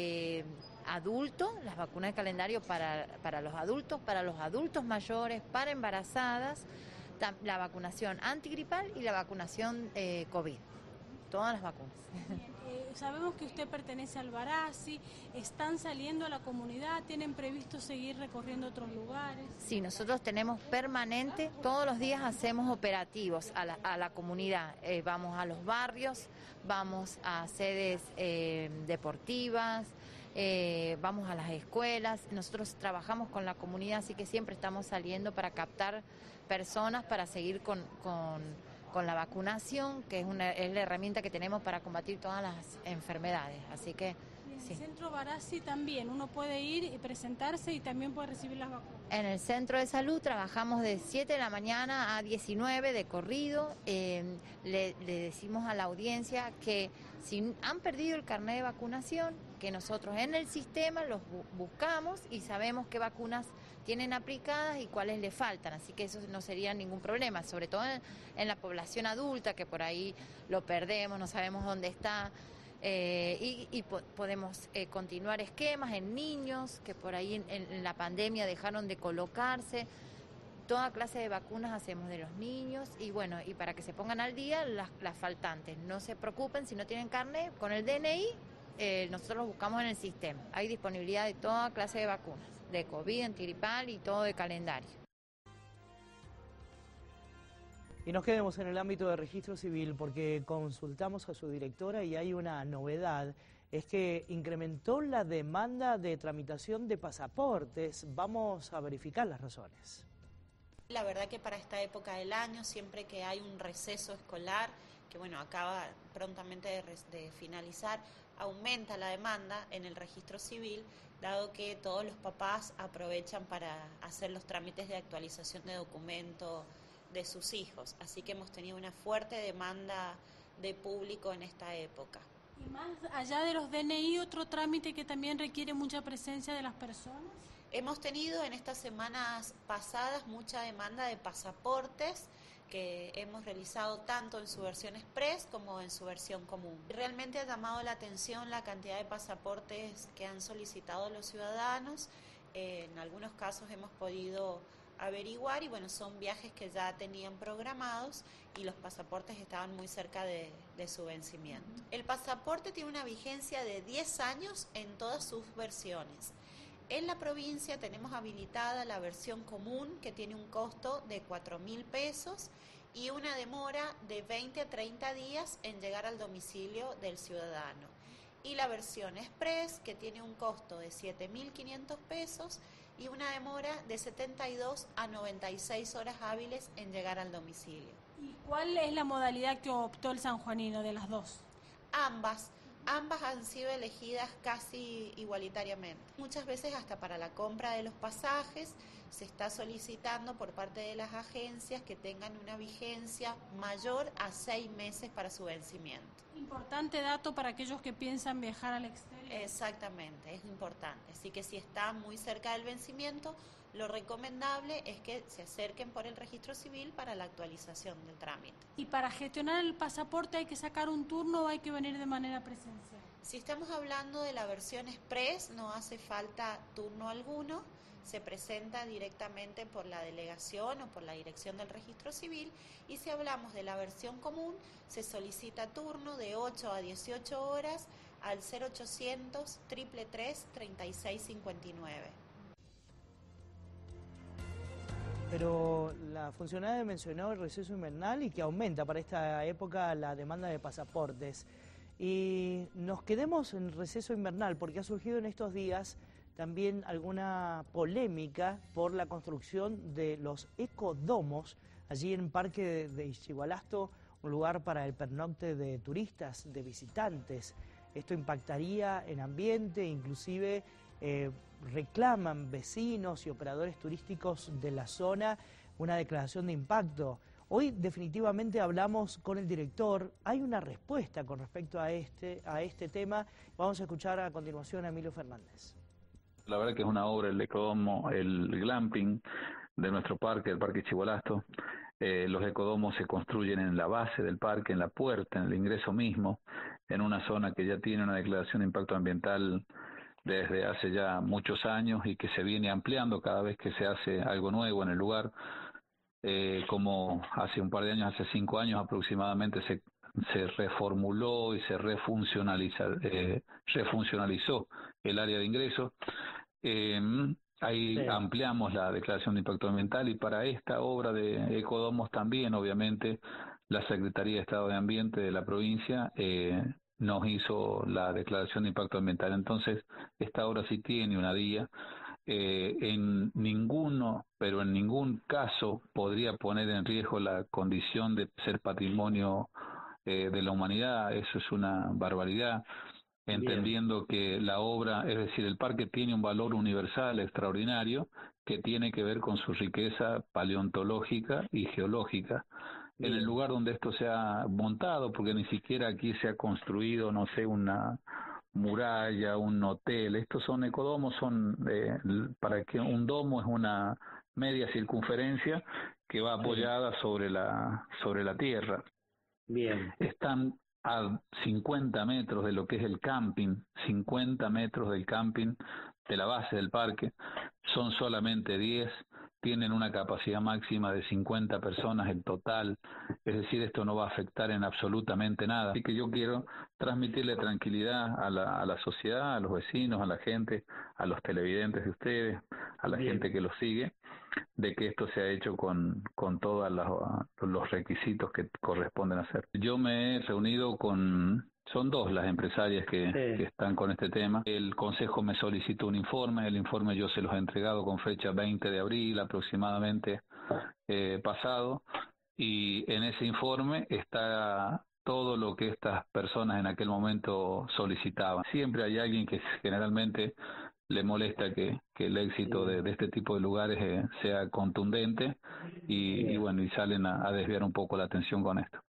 adultos, las vacunas de calendario para los adultos mayores, para embarazadas, la vacunación antigripal y la vacunación COVID, todas las vacunas. Sabemos que usted pertenece al Barassi, están saliendo a la comunidad, ¿tienen previsto seguir recorriendo otros lugares? Sí, nosotros tenemos permanente, todos los días hacemos operativos a la comunidad, vamos a los barrios, vamos a sedes deportivas, vamos a las escuelas, nosotros trabajamos con la comunidad, así que siempre estamos saliendo para captar personas para seguir con la vacunación, que es la herramienta que tenemos para combatir todas las enfermedades. Así que en el Centro Barassi también uno puede ir y presentarse y también puede recibir las vacunas. En el Centro de Salud trabajamos de 7 de la mañana a 19 de corrido. Le decimos a la audiencia que si han perdido el carnet de vacunación, que nosotros en el sistema los buscamos y sabemos qué vacunas tienen aplicadas y cuáles le faltan, así que eso no sería ningún problema, sobre todo en la población adulta, que por ahí lo perdemos, no sabemos dónde está, y podemos continuar esquemas en niños, que por ahí en la pandemia dejaron de colocarse. Toda clase de vacunas hacemos de los niños y bueno, y para que se pongan al día las faltantes. No se preocupen si no tienen carnet, con el DNI nosotros los buscamos en el sistema. Hay disponibilidad de toda clase de vacunas, de COVID, antigripal y todo de calendario. Y nos quedemos en el ámbito de registro civil porque consultamos a su directora y hay una novedad, es que incrementó la demanda de tramitación de pasaportes. Vamos a verificar las razones. La verdad que para esta época del año, siempre que hay un receso escolar, que bueno, acaba prontamente de finalizar, aumenta la demanda en el registro civil, dado que todos los papás aprovechan para hacer los trámites de actualización de documento de sus hijos. Así que hemos tenido una fuerte demanda de público en esta época. Y más allá de los DNI, otro trámite que también requiere mucha presencia de las personas. Hemos tenido en estas semanas pasadas mucha demanda de pasaportes que hemos realizado tanto en su versión express como en su versión común. Realmente ha llamado la atención la cantidad de pasaportes que han solicitado los ciudadanos. En algunos casos hemos podido averiguar y bueno, son viajes que ya tenían programados y los pasaportes estaban muy cerca de su vencimiento. El pasaporte tiene una vigencia de 10 años en todas sus versiones. En la provincia tenemos habilitada la versión común, que tiene un costo de 4.000 pesos y una demora de 20 a 30 días en llegar al domicilio del ciudadano. Y la versión express, que tiene un costo de 7.500 pesos y una demora de 72 a 96 horas hábiles en llegar al domicilio. ¿Y cuál es la modalidad que optó el sanjuanino de las dos? Ambas han sido elegidas casi igualitariamente. Muchas veces hasta para la compra de los pasajes se está solicitando por parte de las agencias que tengan una vigencia mayor a 6 meses para su vencimiento. Importante dato para aquellos que piensan viajar al exterior. Exactamente, es importante. Así que si está muy cerca del vencimiento, lo recomendable es que se acerquen por el registro civil para la actualización del trámite. ¿Y para gestionar el pasaporte hay que sacar un turno o hay que venir de manera presencial? Si estamos hablando de la versión express, no hace falta turno alguno. Se presenta directamente por la delegación o por la dirección del registro civil, y si hablamos de la versión común, se solicita turno de 8 a 18 horas al 0800 333 3659. Pero la funcionaria mencionó el receso invernal y que aumenta para esta época la demanda de pasaportes. Y nos quedemos en receso invernal porque ha surgido en estos días también alguna polémica por la construcción de los ecodomos allí en Parque de Ixigualasto, un lugar para el pernocte de turistas, de visitantes. Esto impactaría en ambiente, inclusive reclaman vecinos y operadores turísticos de la zona una declaración de impacto. Hoy definitivamente hablamos con el director, hay una respuesta con respecto a este tema. Vamos a escuchar a continuación a Emilio Fernández. La verdad que es una obra, el ecodomo, el glamping de nuestro parque, el Parque Ixigualasto. Los ecodomos se construyen en la base del parque, en la puerta, en el ingreso mismo, en una zona que ya tiene una declaración de impacto ambiental desde hace ya muchos años y que se viene ampliando cada vez que se hace algo nuevo en el lugar. Como hace un par de años, hace 5 años aproximadamente, se reformuló y se refuncionalizó el área de ingreso. Ahí sí. Ampliamos la declaración de impacto ambiental y para esta obra de ecodomos también, obviamente, la Secretaría de Estado de Ambiente de la provincia nos hizo la declaración de impacto ambiental. Entonces, esta obra sí tiene una DIA. En ningún caso podría poner en riesgo la condición de ser patrimonio de la humanidad. Eso es una barbaridad. Entendiendo que la obra, es decir, el parque tiene un valor universal extraordinario que tiene que ver con su riqueza paleontológica y geológica. Bien. En el lugar donde esto se ha montado, porque ni siquiera aquí se ha construido, no sé, una muralla, un hotel. Estos son ecodomos, para que un domo es una media circunferencia que va apoyada sobre la tierra. Bien. Están a 50 metros de lo que es el camping, 50 metros del camping de la base del parque, son solamente 10, tienen una capacidad máxima de 50 personas en total, es decir, esto no va a afectar en absolutamente nada. Así que yo quiero transmitirle tranquilidad a la sociedad, a los vecinos, a la gente, a los televidentes de ustedes, a la gente que los sigue, de que esto se ha hecho con todos los requisitos que corresponden hacer. Yo me he reunido son dos las empresarias que están con este tema. El Consejo me solicitó un informe, el informe yo se los he entregado con fecha 20 de abril aproximadamente pasado, y en ese informe está todo lo que estas personas en aquel momento solicitaban. Siempre hay alguien que generalmente le molesta que el éxito de este tipo de lugares sea contundente y bueno, y salen a desviar un poco la atención con esto.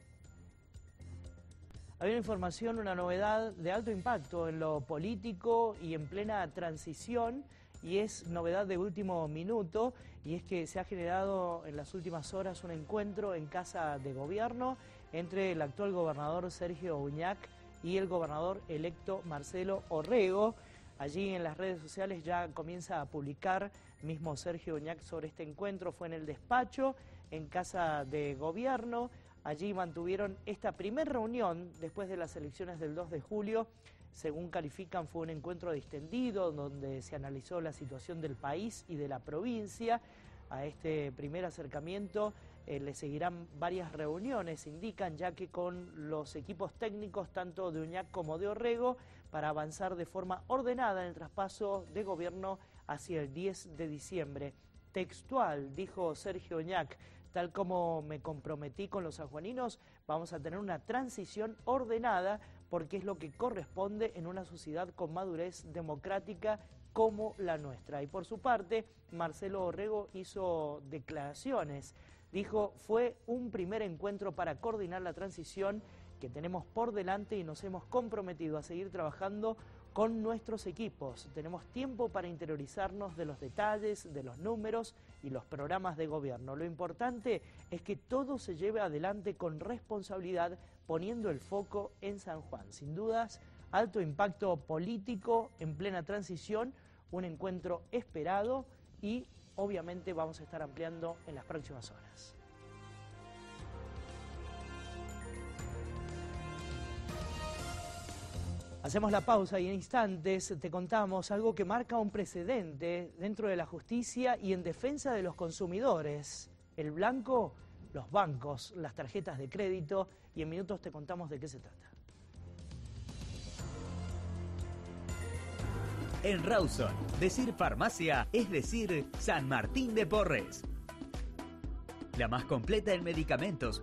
Hay una información, una novedad de alto impacto en lo político y en plena transición, y es novedad de último minuto, y es que se ha generado en las últimas horas un encuentro en Casa de Gobierno entre el actual gobernador Sergio Uñac y el gobernador electo Marcelo Orrego. Allí en las redes sociales ya comienza a publicar mismo Sergio Uñac sobre este encuentro. Fue en el despacho, en Casa de Gobierno. Allí mantuvieron esta primera reunión después de las elecciones del 2 de julio. Según califican, fue un encuentro distendido donde se analizó la situación del país y de la provincia. A este primer acercamiento le seguirán varias reuniones, indican, ya que con los equipos técnicos tanto de Uñac como de Orrego, para avanzar de forma ordenada en el traspaso de gobierno hacia el 10 de diciembre. Textual, dijo Sergio Uñac: tal como me comprometí con los sanjuaninos, vamos a tener una transición ordenada porque es lo que corresponde en una sociedad con madurez democrática como la nuestra. Y por su parte, Marcelo Orrego hizo declaraciones. Dijo: fue un primer encuentro para coordinar la transición que tenemos por delante y nos hemos comprometido a seguir trabajando con nuestros equipos. Tenemos tiempo para interiorizarnos de los detalles, de los números y los programas de gobierno. Lo importante es que todo se lleve adelante con responsabilidad, poniendo el foco en San Juan. Sin dudas, alto impacto político en plena transición, un encuentro esperado y obviamente vamos a estar ampliando en las próximas horas. Hacemos la pausa y en instantes te contamos algo que marca un precedente dentro de la justicia y en defensa de los consumidores. El blanco, los bancos, las tarjetas de crédito, y en minutos te contamos de qué se trata. En Rawson, decir farmacia es decir San Martín de Porres. La más completa en medicamentos.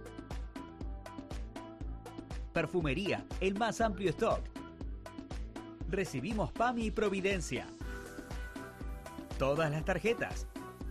Perfumería, el más amplio stock. Recibimos PAMI y Providencia. Todas las tarjetas.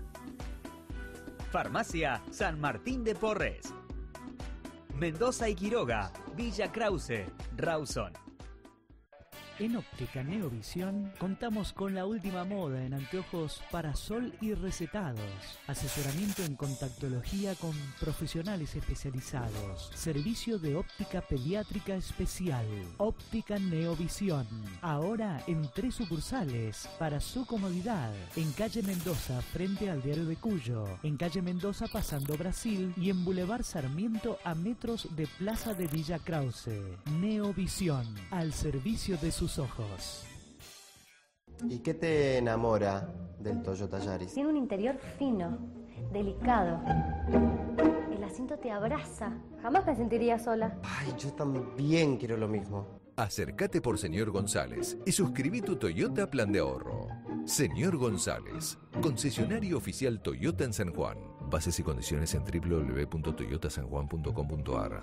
Farmacia San Martín de Porres. Mendoza y Quiroga, Villa Krause, Rawson. En Óptica Neovisión contamos con la última moda en anteojos para sol y recetados. Asesoramiento en contactología con profesionales especializados. Servicio de óptica pediátrica especial. Óptica Neovisión. Ahora en 3 sucursales para su comodidad. En calle Mendoza frente al Diario de Cuyo. En calle Mendoza pasando Brasil. Y en Boulevard Sarmiento a metros de Plaza de Villa Krause. Neovisión. Al servicio de sus ojos. ¿Y qué te enamora del Toyota Yaris? Tiene un interior fino, delicado. El asiento te abraza. Jamás me sentiría sola. Ay, yo también quiero lo mismo. Acércate por Señor González y suscribí tu Toyota Plan de Ahorro. Señor González, concesionario oficial Toyota en San Juan. Bases y condiciones en www.toyotasanjuan.com.ar.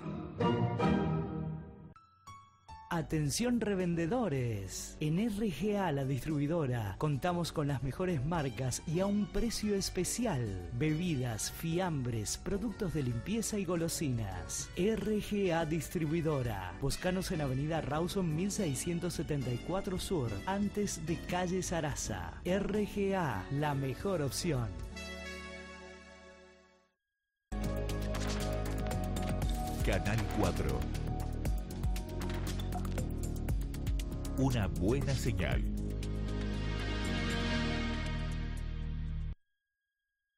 Atención revendedores, en RGA la distribuidora contamos con las mejores marcas y a un precio especial. Bebidas, fiambres, productos de limpieza y golosinas. RGA Distribuidora. Búscanos en Avenida Rawson 1674 Sur, antes de calle Sarasa. RGA, la mejor opción. Canal 4. Una buena señal.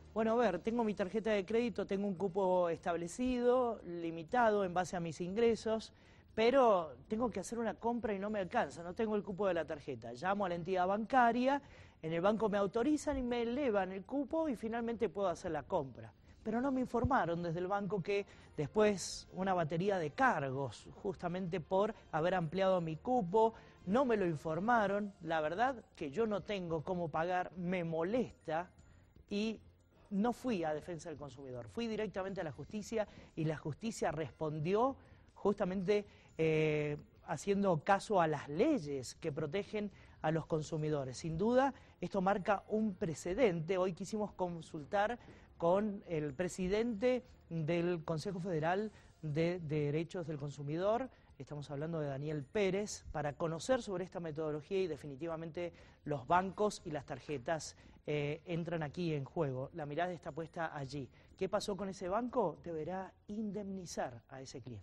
Bueno, a ver, tengo mi tarjeta de crédito, tengo un cupo establecido, limitado en base a mis ingresos, pero tengo que hacer una compra y no me alcanza, no tengo el cupo de la tarjeta. Llamo a la entidad bancaria, en el banco me autorizan y me elevan el cupo y finalmente puedo hacer la compra. Pero no me informaron desde el banco que después una batería de cargos, justamente por haber ampliado mi cupo, no me lo informaron. La verdad que yo no tengo cómo pagar, me molesta y no fui a defensa del consumidor, fui directamente a la justicia y la justicia respondió justamente haciendo caso a las leyes que protegen a los consumidores. Sin duda, esto marca un precedente. Hoy quisimos consultar con el presidente del Consejo Federal de Derechos del Consumidor, estamos hablando de Daniel Pérez, para conocer sobre esta metodología y definitivamente los bancos y las tarjetas entran aquí en juego. La mirada está puesta allí. ¿Qué pasó con ese banco? Deberá indemnizar a ese cliente.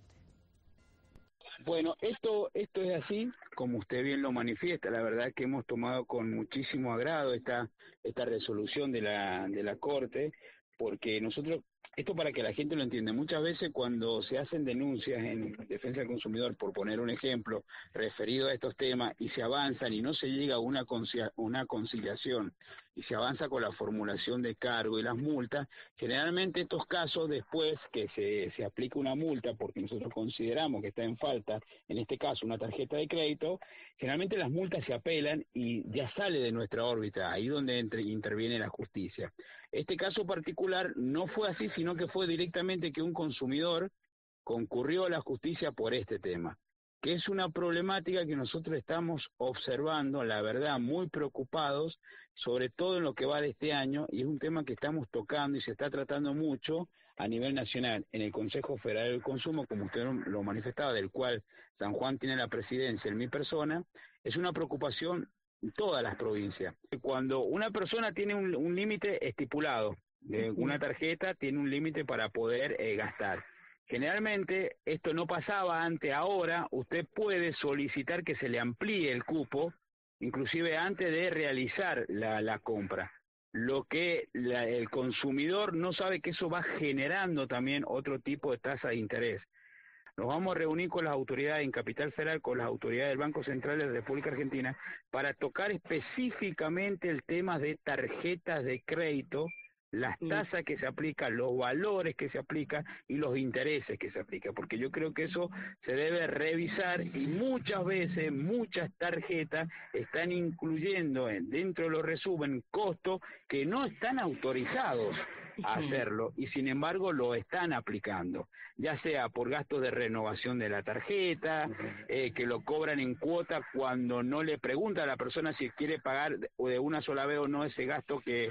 Bueno, esto es así, como usted bien lo manifiesta. La verdad que hemos tomado con muchísimo agrado esta resolución de la Corte, porque nosotros, esto para que la gente lo entienda, muchas veces cuando se hacen denuncias en defensa del consumidor, por poner un ejemplo, referido a estos temas, y se avanzan y no se llega a una conciliación, y se avanza con la formulación de cargo y las multas, generalmente estos casos después que se aplica una multa, porque nosotros consideramos que está en falta, en este caso una tarjeta de crédito, generalmente las multas se apelan y ya sale de nuestra órbita, ahí donde interviene la justicia. Este caso particular no fue así, sino que fue directamente que un consumidor concurrió a la justicia por este tema, que es una problemática que nosotros estamos observando, la verdad, muy preocupados, sobre todo en lo que va de este año, y es un tema que estamos tocando y se está tratando mucho a nivel nacional en el Consejo Federal del Consumo, como usted lo manifestaba, del cual San Juan tiene la presidencia en mi persona. Es una preocupación en todas las provincias. Cuando una persona tiene un límite estipulado de una tarjeta, tiene un límite para poder gastar. Generalmente esto no pasaba antes. Ahora usted puede solicitar que se le amplíe el cupo, inclusive antes de realizar la compra. Lo que el consumidor no sabe, que eso va generando también otro tipo de tasa de interés. Nos vamos a reunir con las autoridades en Capital Federal, con las autoridades del Banco Central de la República Argentina, para tocar específicamente el tema de tarjetas de crédito, las tasas que se aplican, los valores que se aplican y los intereses que se aplican, porque yo creo que eso se debe revisar, y muchas veces muchas tarjetas están incluyendo dentro de los resúmenes costos que no están autorizados a hacerlo y sin embargo lo están aplicando, ya sea por gastos de renovación de la tarjeta, que lo cobran en cuota cuando no le pregunta a la persona si quiere pagar de una sola vez o no ese gasto que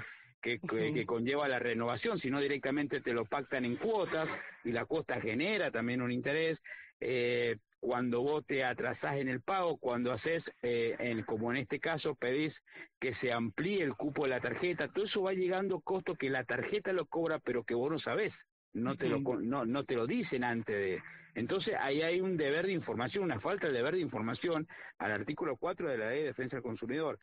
conlleva la renovación, sino directamente te lo pactan en cuotas y la cuota genera también un interés. Cuando vos te atrasás en el pago, cuando haces, como en este caso, pedís que se amplíe el cupo de la tarjeta, todo eso va llegando costo que la tarjeta lo cobra, pero que vos no sabés, no te lo dicen antes de. Entonces ahí hay un deber de información, una falta de deber de información al artículo 4 de la Ley de Defensa del Consumidor.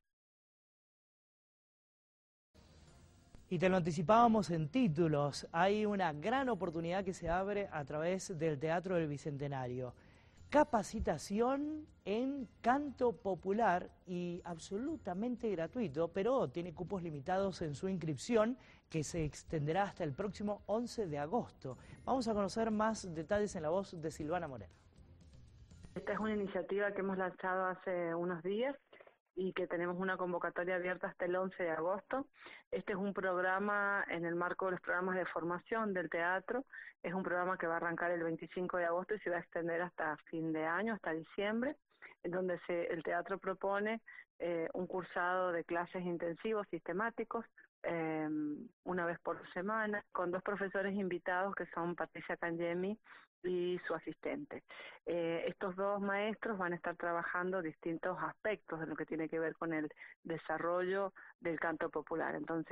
Y te lo anticipábamos en títulos, hay una gran oportunidad que se abre a través del Teatro del Bicentenario. Capacitación en canto popular y absolutamente gratuito, pero tiene cupos limitados en su inscripción, que se extenderá hasta el próximo 11 de agosto. Vamos a conocer más detalles en la voz de Silvana Moreno. Esta es una iniciativa que hemos lanzado hace unos días y que tenemos una convocatoria abierta hasta el 11 de agosto. Este es un programa en el marco de los programas de formación del teatro. Es un programa que va a arrancar el 25 de agosto y se va a extender hasta fin de año, hasta diciembre, en donde el teatro propone un cursado de clases intensivos sistemáticos, una vez por semana, con 2 profesores invitados que son Patricia Cangemi y su asistente. Estos 2 maestros van a estar trabajando distintos aspectos de lo que tiene que ver con el desarrollo del canto popular. Entonces,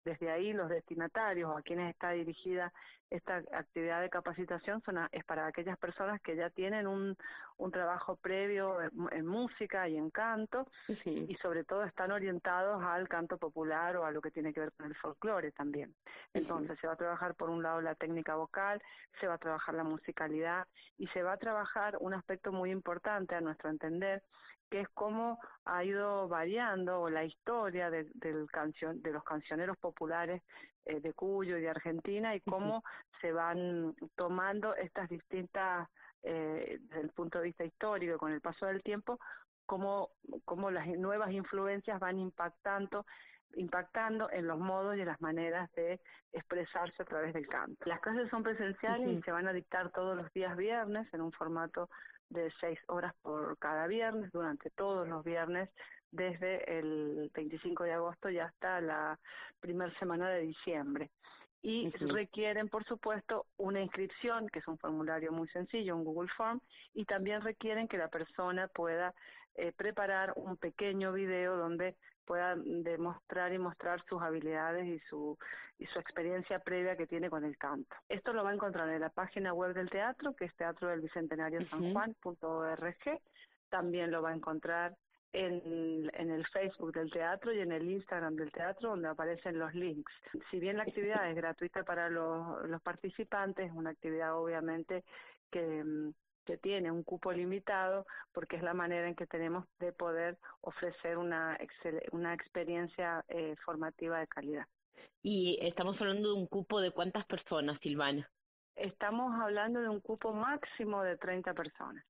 Desde ahí los destinatarios o a quienes está dirigida esta actividad de capacitación es para aquellas personas que ya tienen un trabajo previo en música y en canto, y sobre todo están orientados al canto popular o a lo que tiene que ver con el folclore también. Entonces se va a trabajar por un lado la técnica vocal, se va a trabajar la musicalidad y se va a trabajar un aspecto muy importante a nuestro entender, que es cómo ha ido variando la historia de los cancioneros populares de Cuyo y de Argentina, y cómo se van tomando estas distintas, desde el punto de vista histórico, con el paso del tiempo, cómo las nuevas influencias van impactando en los modos y en las maneras de expresarse a través del canto. Las clases son presenciales y se van a dictar todos los días viernes en un formato de 6 horas por cada viernes, durante todos los viernes, desde el 25 de agosto y hasta la primera semana de diciembre. Y requieren, por supuesto, una inscripción, que es un formulario muy sencillo, un Google Form, y también requieren que la persona pueda preparar un pequeño video donde pueda demostrar y mostrar sus habilidades y su experiencia previa que tiene con el canto. Esto lo va a encontrar en la página web del teatro, que es teatrodelbicentenariosanjuan.org. También lo va a encontrar en el Facebook del teatro y en el Instagram del teatro, donde aparecen los links. Si bien la actividad es gratuita para los participantes, es una actividad obviamente que tiene un cupo limitado, porque es la manera en que tenemos de poder ofrecer una experiencia formativa de calidad. Y estamos hablando de un cupo de ¿cuántas personas, Silvana? Estamos hablando de un cupo máximo de 30 personas.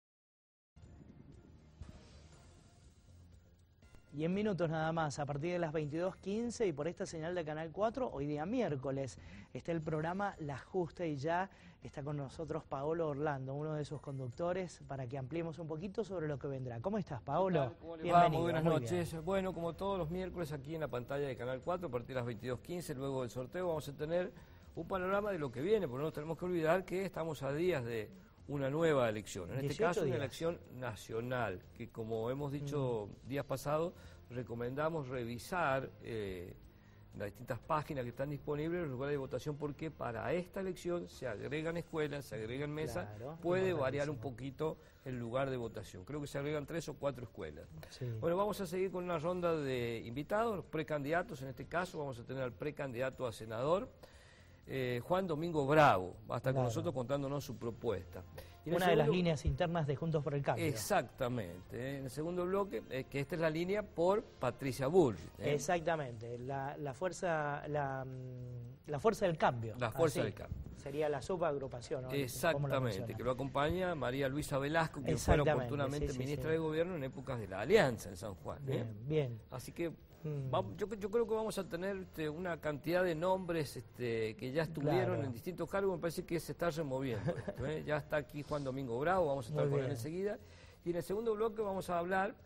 Y en minutos nada más, a partir de las 22:15 y por esta señal de Canal 4, hoy día miércoles, está el programa La Justa y ya está con nosotros Paolo Orlando, uno de sus conductores, para que ampliemos un poquito sobre lo que vendrá. ¿Cómo estás, Paolo? ¿Cómo le va? Muy buenas noches. Bueno, como todos los miércoles aquí en la pantalla de Canal 4, a partir de las 22:15, luego del sorteo, vamos a tener un panorama de lo que viene, porque no nos tenemos que olvidar que estamos a días de una nueva elección, en este caso una elección nacional, que como hemos dicho días pasados, recomendamos revisar las distintas páginas que están disponibles, los lugares de votación, porque para esta elección se agregan escuelas, se agregan mesas, puede variar un poquito el lugar de votación. Creo que se agregan 3 o 4 escuelas. Bueno, vamos a seguir con una ronda de invitados, los precandidatos. En este caso vamos a tener al precandidato a senador, Juan Domingo Bravo, va a estar con nosotros contándonos su propuesta. Una de las líneas internas de Juntos por el Cambio. Exactamente. En el segundo bloque, que esta es la línea por Patricia Bullrich. Exactamente, la fuerza del cambio. La fuerza del cambio. Sería la subagrupación, ¿no? Exactamente, que lo acompaña María Luisa Velasco, que fue oportunamente ministra de Gobierno en épocas de la Alianza en San Juan. Bien. Así que yo creo que vamos a tener una cantidad de nombres que ya estuvieron en distintos cargos. Me parece que se está removiendo esto, Ya está aquí Juan Domingo Bravo, vamos a estar con él enseguida. Y en el segundo bloque vamos a hablar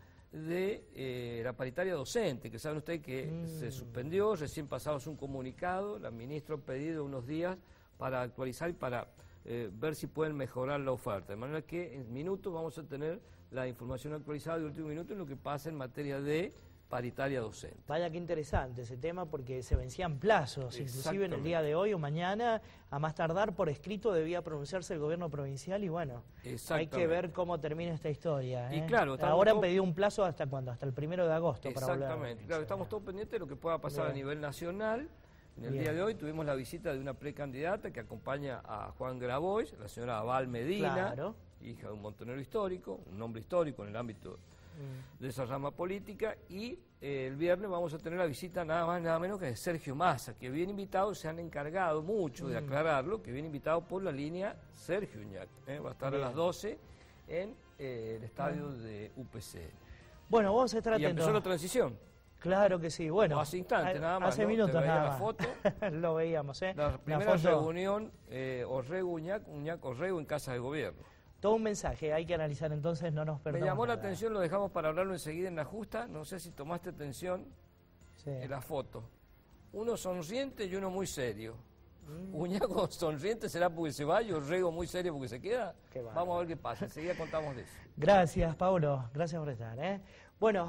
de la paritaria docente, que saben ustedes que se suspendió, recién pasamos un comunicado, la ministra ha pedido unos días para actualizar y para ver si pueden mejorar la oferta. De manera que en minutos vamos a tener la información actualizada de último minuto en lo que pasa en materia de paritaria docente. Vaya que interesante ese tema, porque se vencían plazos, inclusive en el día de hoy o mañana, a más tardar por escrito debía pronunciarse el gobierno provincial, y bueno, hay que ver cómo termina esta historia. Y claro, ahora han pedido un plazo ¿hasta cuándo? Hasta el 1 de agosto. Exactamente, claro, estamos todos pendientes de lo que pueda pasar a nivel nacional. En el día de hoy tuvimos la visita de una precandidata que acompaña a Juan Grabois, la señora Abal Medina, hija de un montonero histórico, un hombre histórico en el ámbito de esa rama política, y el viernes vamos a tener la visita nada más nada menos que de Sergio Massa, que viene invitado, se han encargado mucho de aclararlo, que viene invitado por la línea Sergio Uñac, va a estar a las 12 en el estadio de UPC. Bueno, vamos a estar atentos. Y empezó la transición. Claro que sí, bueno. Hace instantes nada más, hace minutos nada más. La foto. Lo veíamos, La primera reunión, Orrego-Uñac, Uñac-Orrego en Casa de Gobierno. Todo un mensaje, hay que analizar entonces, no nos perdamos. Me llamó la atención, lo dejamos para hablarlo enseguida en la justa, no sé si tomaste atención de la foto. Uno sonriente y uno muy serio. Uñaco sonriente será porque se va y Orrego muy serio porque se queda. Vamos a ver qué pasa, enseguida contamos de eso. Gracias, Paolo, gracias por estar. Bueno,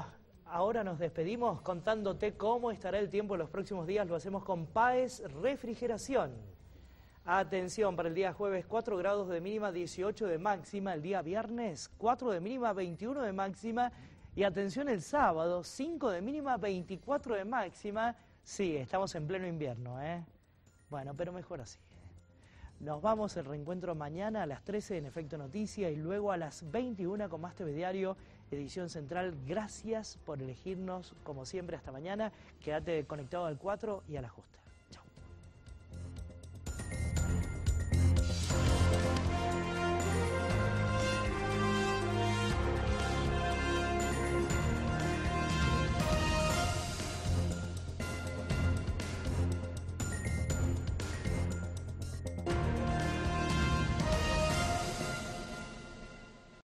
Ahora nos despedimos contándote cómo estará el tiempo en los próximos días. Lo hacemos con Páez Refrigeración. Atención, para el día jueves 4 grados de mínima, 18 de máxima. El día viernes 4 de mínima, 21 de máxima. Y atención el sábado, 5 de mínima, 24 de máxima. Sí, estamos en pleno invierno, ¿eh? Bueno, pero mejor así. Nos vamos, el reencuentro mañana a las 13 en Efecto Noticia y luego a las 21 con Más TV Diario, edición central. Gracias por elegirnos, como siempre, hasta mañana. Quédate conectado al 4 y al ajuste.